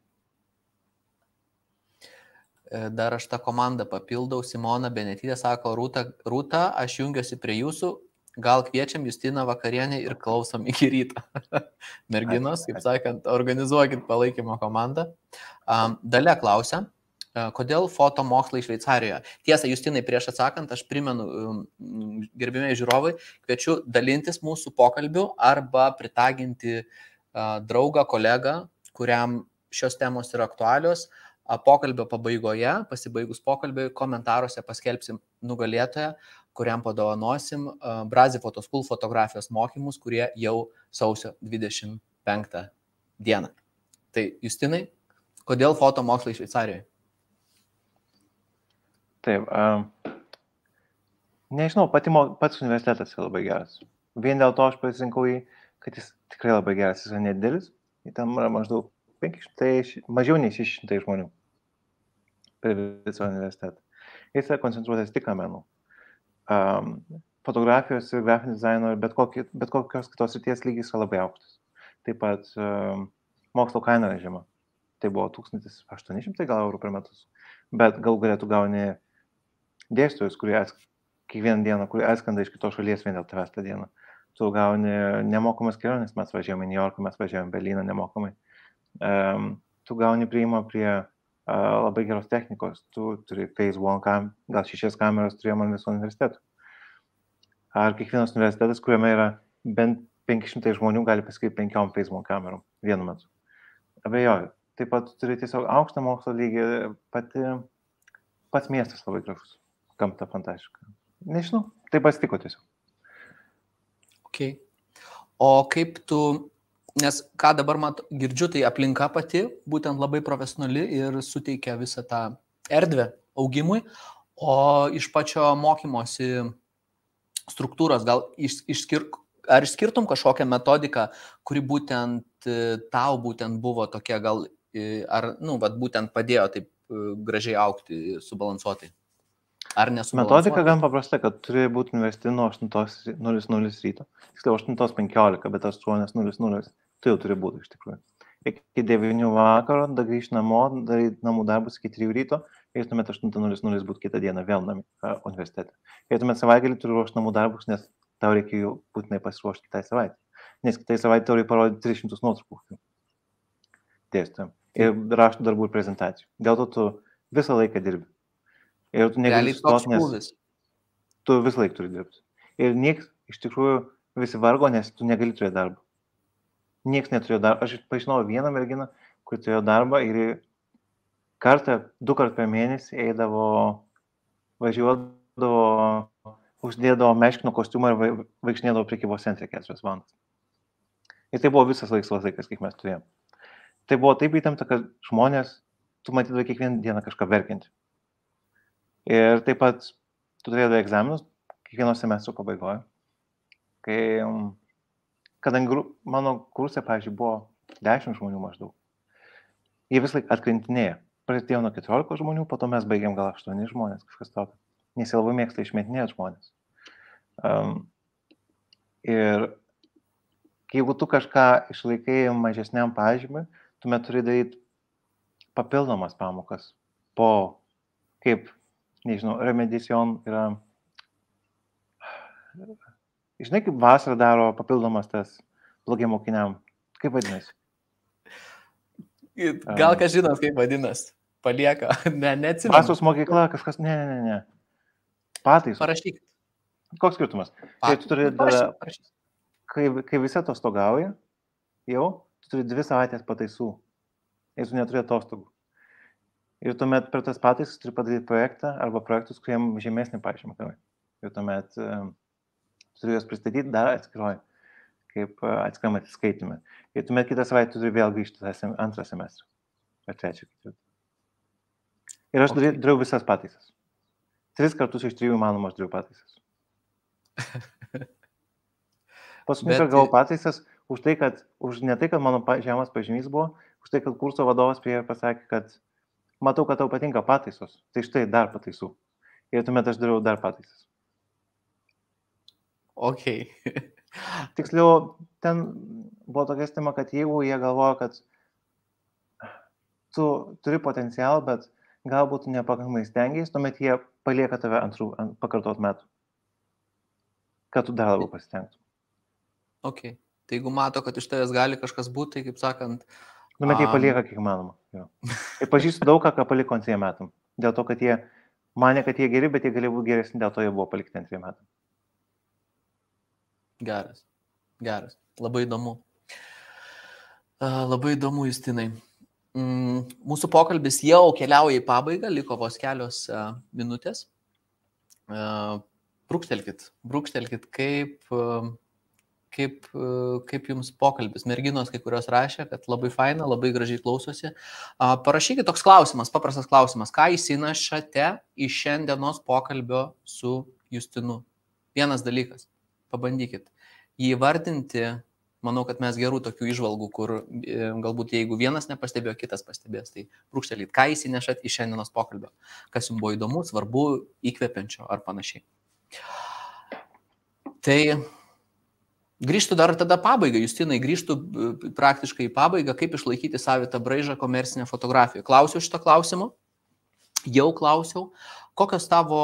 Dar aš tą komandą papildau. Simona Benetytė sako, Rūta, aš jungiuosi prie jūsų, gal kviečiam Justiną vakarienę ir klausom iki ryto. Merginos, kaip sakant, organizuokit palaikymo komandą. Dalia klausia, kodėl fotomokslai Šveicarijoje? Tiesa, Justinai, prieš atsakant, aš primenu, gerbimieji žiūrovai, kviečiu dalintis mūsų pokalbiu arba pritaginti draugą, kolegą, kuriam šios temos yra aktualios. Pokalbio pabaigoje, pasibaigus pokalbio, komentaruose paskelbsim nugalėtoją, kuriam padovanosim Brazi Photoschool fotografijos mokymus, kurie jau sausio 25 dieną. Tai, Justinai, kodėl fotomokslai Šveicarijoje? Taip, nežinau, pats universitetas yra labai geras. Vien dėl to aš pasirinkau jį, kad jis tikrai labai geras, jis yra nedidelis, ten yra maždaug 500, mažiau nei 600 žmonių per visą universitetą. Jis yra koncentruotas tik menų. Fotografijos ir grafinio dizaino ir bet kokios kitos srities lygis yra labai aukštas. Taip pat mokslo kaina yra žema. Tai buvo 1800 gal eurų per metus. Bet gal galėtų gauni dėstytojus, kurie kiekvieną dieną, kurie atskrenda iš kitos šalies vien dėl tavęs tą dieną. Tu gauni nemokamas keliones, mes važiavome į New Yorką, mes važiavome į Berliną nemokamai. Tu gauni priėjimą prie labai geros technikos, tu turi Phase One gal 6 kameras turėjome viso universitetų. Ar kiekvienas universitetas, kuriame yra bent 500 žmonių, gali pasakyti 5 Phase One kamerom vienu metu. Abejoju. Taip pat turi tiesiog aukštą mokslo lygį, pats miestas labai gražus, gamta fantastiška. Nežinau, tai pasitiko tiesiog. Ok. O kaip tu, nes ką dabar girdžiu, tai aplinka pati, būtent labai profesionali ir suteikia visą tą erdvę augimui, o iš pačio mokymosi struktūros gal ar išskirtum kažkokią metodiką, kuri būtent tau būtent buvo tokia gal, ar, būtent padėjo taip gražiai augti, subalansuotai? Ar nesubalansuotai? Metodika gan paprasta, kad turi būti universitete nuo 8:00 ryto. Tiksliau 8:15, bet 8:00 tai jau turi būti iš tikrųjų. Iki 9 vakaro, da grįžti namo, daryti namų darbus iki 3 ryto ir tuomet 8:00 būti kitą dieną vėl universitete. Ir tuomet savaitgalį turi ruošti namų darbus, nes tau reikia jau būtinai pasiruošti kitai savaitę. Nes kitai savaitę tau reikia parodyti 300 nuotraukų dėstytojams. Ir raštų darbų ir prezentacijų. Dėl to tu visą laiką dirbi. Ir tu negali sustoti, nes tu visą laiką turi dirbti. Ir nieks iš tikrųjų visi vargo, nes tu negali turėti darbą. Nieks neturėjo darbą. Aš pažinau vieną merginą, kuri turėjo darbą ir du kart per mėnesį važiuodavo uždėdavo meškino kostiumą ir vaikšnėdavo prekybos centre 4 valandas. Ir tai buvo visas laisvas laikas, kiek mes turėjom. Tai buvo taip įtempta, kad žmonės, tu matydavai kiekvieną dieną kažką verkiantį. Ir taip pat tu turėdavai egzaminus kiekvieno semestro pabaigoje. Kadangi mano kurse, pavyzdžiui, buvo 10 žmonių maždaug. Jie vis laik atkrintinėjo. Pradėjau nuo 14 žmonių, po to mes baigėm gal 8 žmonės, kažkas tokio. Nes jie labai mėgsta išmetinėti žmonės. Ir jeigu tu kažką išlaikai mažesniam pažymui, tuomet turi daryti papildomas pamokas. Po, kaip, nežinau, remediation yra... Žinai, kaip vasarą daro papildomas tas blogiam mokiniam. Kaip vadinasi? Gal kas žinot, kaip vadinasi? Palieka. Neatsimenu. Vasaros mokykla, kažkas, ne. Pataisos. Parašykit. Koks skirtumas? Tai tu turi, kai visi atostogauja, jau, tu turi 2 savaitės pataisų. Ir tu neturi atostogų. Ir tuomet per tas pataisas turi padaryti projektą arba projektus, kuriem žemesnį pažymį gavai. Ir tuomet turi juos pristatyti dar atskiroj, kaip atskiram atsiskaitime. Ir tuomet kitą savaitę turi vėl grįžti antrą semestrą. Ar trečią. Ir aš dariau visas pataisas. 3 kartus iš 3 įmanoma aš dariau pataisas. Paskutinį kartą gavau pataisas už ne tai, kad mano žemas pažymys buvo, už tai, kad kurso vadovas prie pasakė, kad matau, kad tau patinka pataisos, tai štai dar pataisų. Ir tuomet aš dariau dar pataisas. Ok. Tiksliau, ten buvo tokia stima, kad jeigu jie galvoja, kad tu turi potencialą, bet galbūt nepakankamai stengiais, tuomet jie palieka tave pakartot metų. Kad tu dar labiau pasitengtum. Ok. Tai jeigu mato, kad iš tavęs gali kažkas būti, tai kaip sakant... Tuomet jie palieka kiek manoma. Ir pažįstu daug ką paliko ant 2 metų. Dėl to, kad jie mane, kad jie geri, bet jie galėjo būti geresni, dėl to jie buvo palikti ant 2 metų. Geras. Labai įdomu. Labai įdomu, Justinai. Mūsų pokalbis jau keliauja į pabaigą, liko vos kelios minutės. Brūkštelkit, kaip jums pokalbis. Merginos kai kurios rašė, kad labai faina, labai gražiai klausosi. Parašykit toks klausimas, paprastas klausimas. Ką įsinašate iš šiandienos pokalbio su Justinu? Vienas dalykas. Pabandykit. Jį įvardinti, manau, kad mes gerų tokių įžvalgų, kur galbūt jeigu vienas nepastebėjo, kitas pastebės. Tai brūkštelkit, ką įsinešat iš šiandienos pokalbio. Kas jums buvo įdomu, svarbu, įkvepiančio ar panašiai. Tai grįžtų dar tada pabaigą, Justinai, grįžtų praktiškai į pabaigą, kaip išlaikyti savitą braižą komercinę fotografiją. Klausiau šitą klausimą, jau klausiau, kokios tavo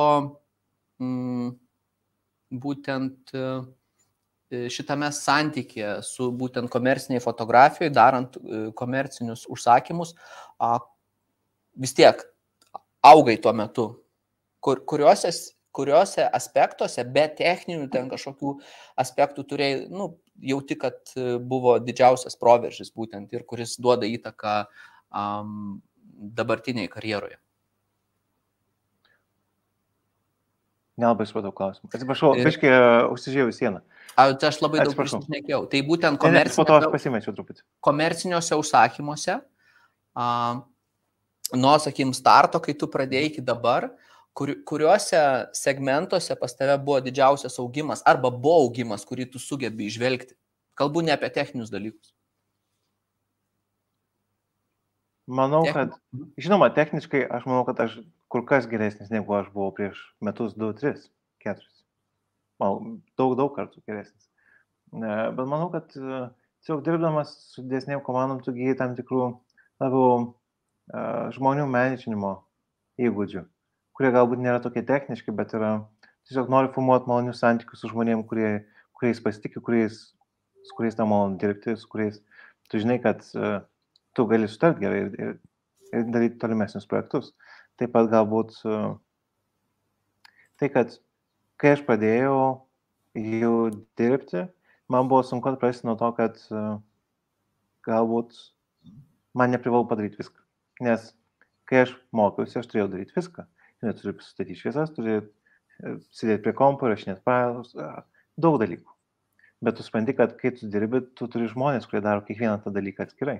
būtent šitame santykė su būtent komerciniai fotografijoje, darant komercinius užsakymus, vis tiek augai tuo metu, kuriuose aspektuose, be techninių ten kažkokių aspektų turėjai, jauti, kad buvo didžiausias proveržis būtent ir kuris duoda įtaką dabartiniai karjeroje. Nelabai supratau klausimą. Atsiprašau, biškai užsižiūrėjau į sieną. Tai aš labai daug prisišnekėjau. Tai būtent komerciniuose užsakymuose, nuo, sakykim, starto, kai tu pradėjai iki dabar, kuriuose segmentuose pas tave buvo didžiausias augimas arba buvo augimas, kurį tu sugebi išvelgti. Kalbu ne apie techninius dalykus. Manau, kad, žinoma, techniškai aš manau, kad aš kur kas geresnis, negu aš buvau prieš metus 2, 3, 4. Daug kartų geresnis. Bet manau, kad tiesiog dirbdamas su didesnėm komandom tu gyji tam tikrų labiau žmonių menedžinimo įgūdžių, kurie galbūt nėra tokie techniški, bet yra tiesiog nori formuoti malonius santykius su žmonėm, kuriais pasitikė, su kuriais tau malonu dirbti, su kuriais tu žinai, kad tu gali sutarti gerai ir daryti tolimesnius projektus. Taip pat galbūt tai, kad kai aš pradėjau jau dirbti, man buvo sunku atprasti nuo to, kad galbūt man neprivalu padaryti viską. Nes kai aš mokiausi, aš turėjau daryti viską. Turi sustatyti šviesas, turi sėdėti prie kompo, rašinėti failus, daug dalykų. Bet tu supranti, kad kai tu dirbi, tu turi žmonės, kurie daro kiekvieną tą dalyką atskirai.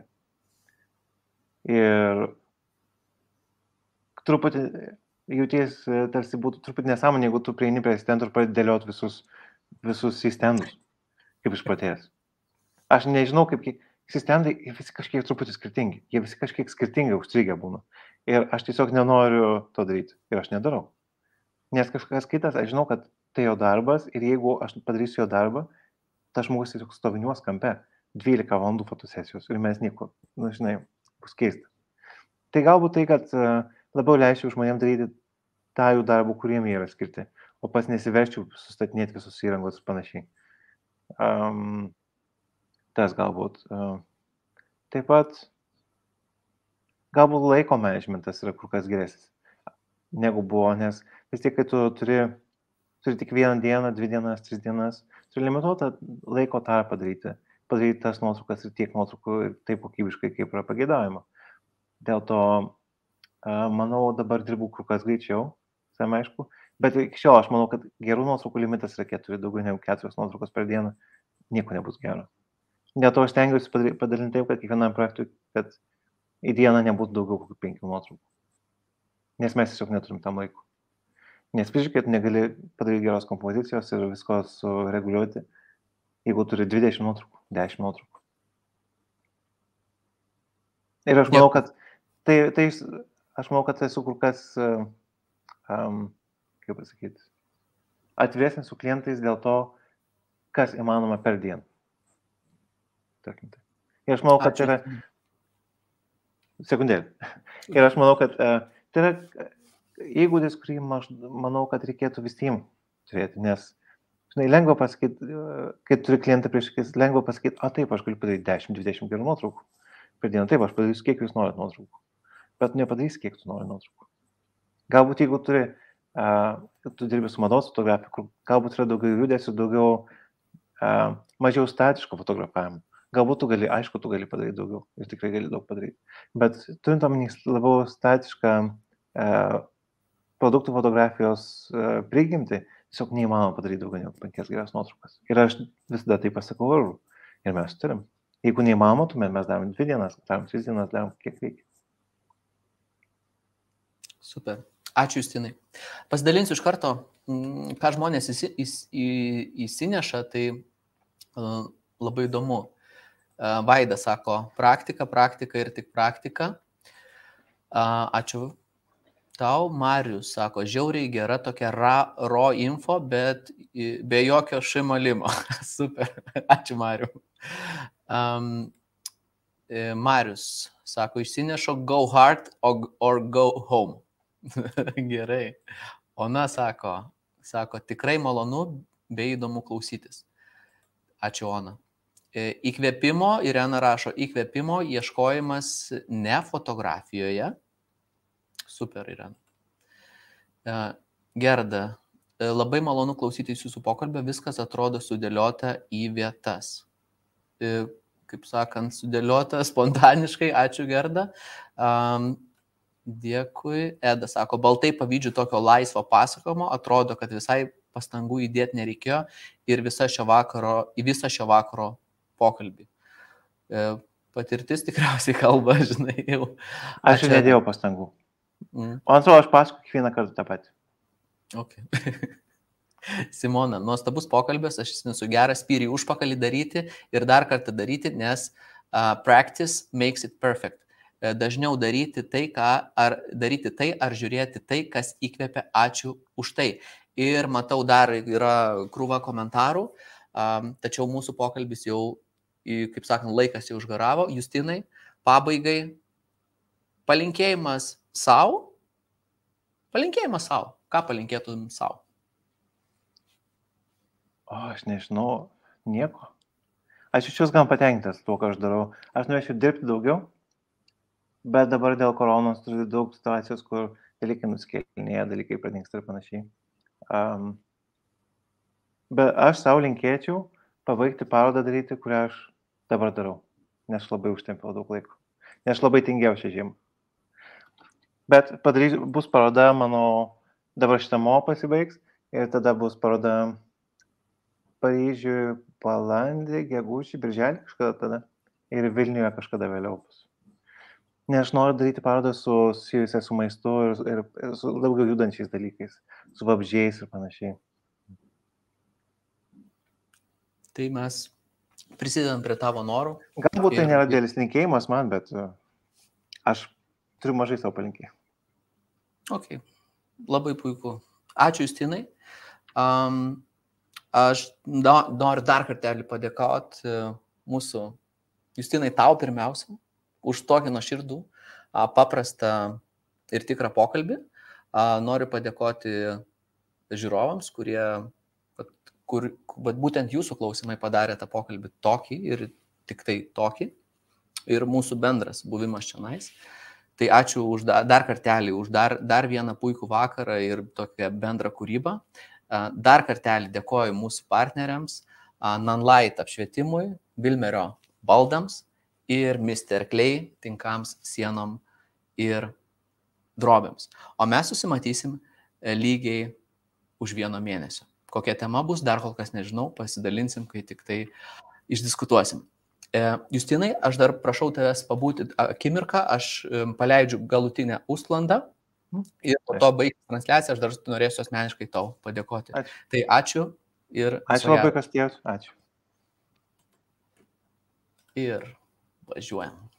Ir truputį jauties, tarsi būtų truputį nesąmonė, jeigu tu prieini prie asistentų ir pradedi dėlioti visus asistendus, kaip išpratėjęs. Aš nežinau, kaip asistentai, jie visi kažkiek truputį skirtingi, jie visi kažkiek skirtingai užstrigę būna. Ir aš tiesiog nenoriu to daryti ir aš nedarau. Nes kažkas kitas, aš žinau, kad tai jo darbas ir jeigu aš padarysiu jo darbą, tas žmogus tiesiog stoviniuos kampe 12 valandų fotosesijos ir mes nieko, žinai, bus keista. Tai galbūt tai, kad labiau leisčiau žmonėms daryti tą jų darbą, kuriem jie yra skirti, o pats nesiverčiau sustatinėti visus įrangos ir panašiai. Tas galbūt. Taip pat galbūt laiko managementas yra kur kas geresnis negu buvo, nes vis tiek, kai tu turi tik 1 dieną, 2 dienas, 3 dienas, turi limituotą laiko tarpą padaryti tas nuotraukas ir tiek nuotraukų ir taip kokybiškai, kaip yra pageidaujama. Dėl to, manau, dabar dirbu kur kas greičiau, savai aišku, bet iki šiol aš manau, kad gerų nuotraukų limitas yra 4, daugiau negu 4 nuotraukos per dieną, nieko nebus gero. Dėl to aš stengiuosi padalinti taip, kad kiekvienam projektui, kad į dieną nebūtų daugiau kokių 5 nuotraukų. Nes mes tiesiog neturim tam laiko. Nes fiziškai tu negali padaryti geros kompozicijos ir visko sureguliuoti, jeigu turi 20 nuotraukų, 10 nuotraukų. Ir aš manau, kad aš manau, kad esu kur kas, kaip pasakyti, atviresnis su klientais dėl to, kas įmanoma per dieną. Tarkim tai. Ir aš manau, kad tai yra... Sekundėlį. Ir aš manau, kad tai yra įgūdis, kurį aš manau, kad reikėtų visiems turėti, nes, žinai, lengva pasakyti, kai turi klientą prieš akis, lengva pasakyti, taip, aš galiu padaryti 10-20 gerų nuotraukų per dieną, taip, aš padarysiu, kiek jūs norit nuotraukų, bet nepadarysi, kiek tu nori nuotraukų. Galbūt, jeigu tu dirbi su mados fotografija, kur galbūt yra daugiau judesių, mažiau statiško fotografavimo. Galbūt tu gali padaryti daugiau ir tikrai gali daug padaryti. Bet turint omeny labiau statišką produktų fotografijos prigimtį, tiesiog neįmanoma padaryti daugiau negu 5 geras nuotraukas. Ir aš visada tai pasakau ir mes turim. Jeigu neįmanoma, tuomet mes darom 2 dienas, darom 3 dienas, darom kiek reikia. Super. Ačiū, Justinai. Pasidalinsiu iš karto, ką žmonės įsineša, tai labai įdomu. Vaida sako, praktika ir tik praktika. Ačiū tau. Marius sako, žiauriai gera tokia raw info, bet be jokio šimalimo. Super. Ačiū, Mariu. Marius sako, išsinešo go hard or go home. Gerai. Ona sako, tikrai malonu bei įdomu klausytis. Ačiū, Ona. Įkvėpimo, Irena rašo, įkvėpimo ieškojimas ne fotografijoje. Super, Irena. Gerda, labai malonu klausytis jūsų pokalbio, viskas atrodo sudėliota į vietas. Kaip sakant, sudėliota spontaniškai, ačiū, Gerda. Dėkui. Eda sako, baltai pavydžiu tokio laisvo pasakojimo, atrodo, kad visai pastangų įdėti nereikėjo ir į visą šio vakaro pokalbį. Patirtis tikriausiai kalba, žinai, jau. Aš jau nedėjau pastangų. O atrodo, aš pasakoju kiekvieną kartą tą patį. Okay. Simona, nuostabus pokalbis, aš esu geras spyrį užpakalį daryti ir dar kartą daryti, nes practice makes it perfect. Dažniau daryti tai, ar žiūrėti tai, kas įkvepia, ačiū už tai. Ir matau, dar yra krūva komentarų, tačiau mūsų pokalbis jau, kaip sakant, laikas jau užgaravo. Justinai, pabaigai, palinkėjimas savo. Ką palinkėtum savo? Aš nežinau, nieko. Aš iš jūs gan patenkintas tuo, ką aš darau. Aš norėčiau dirbti daugiau, bet dabar dėl koronos turiu daug situacijos, kur dalykai nusikėlinėja, dalykai pradingsta ir panašiai. Bet aš savo linkėčiau pabaigti parodą daryti, kurią aš dabar darau, nes aš labai užtempiau daug laiko, nes aš labai tingėjau šią žiemą. Bet bus paroda, mano dabar šitą mo pasibaigs ir tada bus paroda Paryžiuje balandį, gegužį, birželį kažkada tada ir Vilniuje kažkada vėliau bus. Nes aš noriu daryti parodą susijusią su maistu ir su daugiau judančiais dalykais, su vabzdžiais ir panašiai. Tai mes prisidedam prie tavo norų. Galbūt tai nėra dėlis linkėjimas man, bet aš turiu mažai savo palinkėjimų. Ok, labai puiku. Ačiū, Justinai. Aš noriu dar kartelį padėkoti mūsų, Justinai, tau pirmiausia, už tokį nuoširdų, paprastą ir tikrą pokalbį. Noriu padėkoti žiūrovams, kur būtent jūsų klausimai padarė tą pokalbį tokį ir tik tai tokį. Ir mūsų bendras buvimas čionais. Tai ačiū dar kartelį, už dar vieną puikų vakarą ir tokią bendrą kūrybą. Dar kartelį dėkoju mūsų partneriams, Nanlite apšvietimui, Vilmerio baldams ir Mr. Clay tinkams, sienom ir drobėms. O mes susimatysim lygiai už 1 mėnesio. Kokia tema bus, dar kol kas nežinau, pasidalinsim, kai tik tai išdiskutuosim. Justinai, aš dar prašau tavęs pabūti akimirką, aš paleidžiu galutinę užsklandą ir po to baigti transliaciją, aš dar norėsiu asmeniškai tau padėkoti. Ačiū. Tai ačiū ir... Ačiū labai, Kastijus. Ačiū. Ir važiuojam.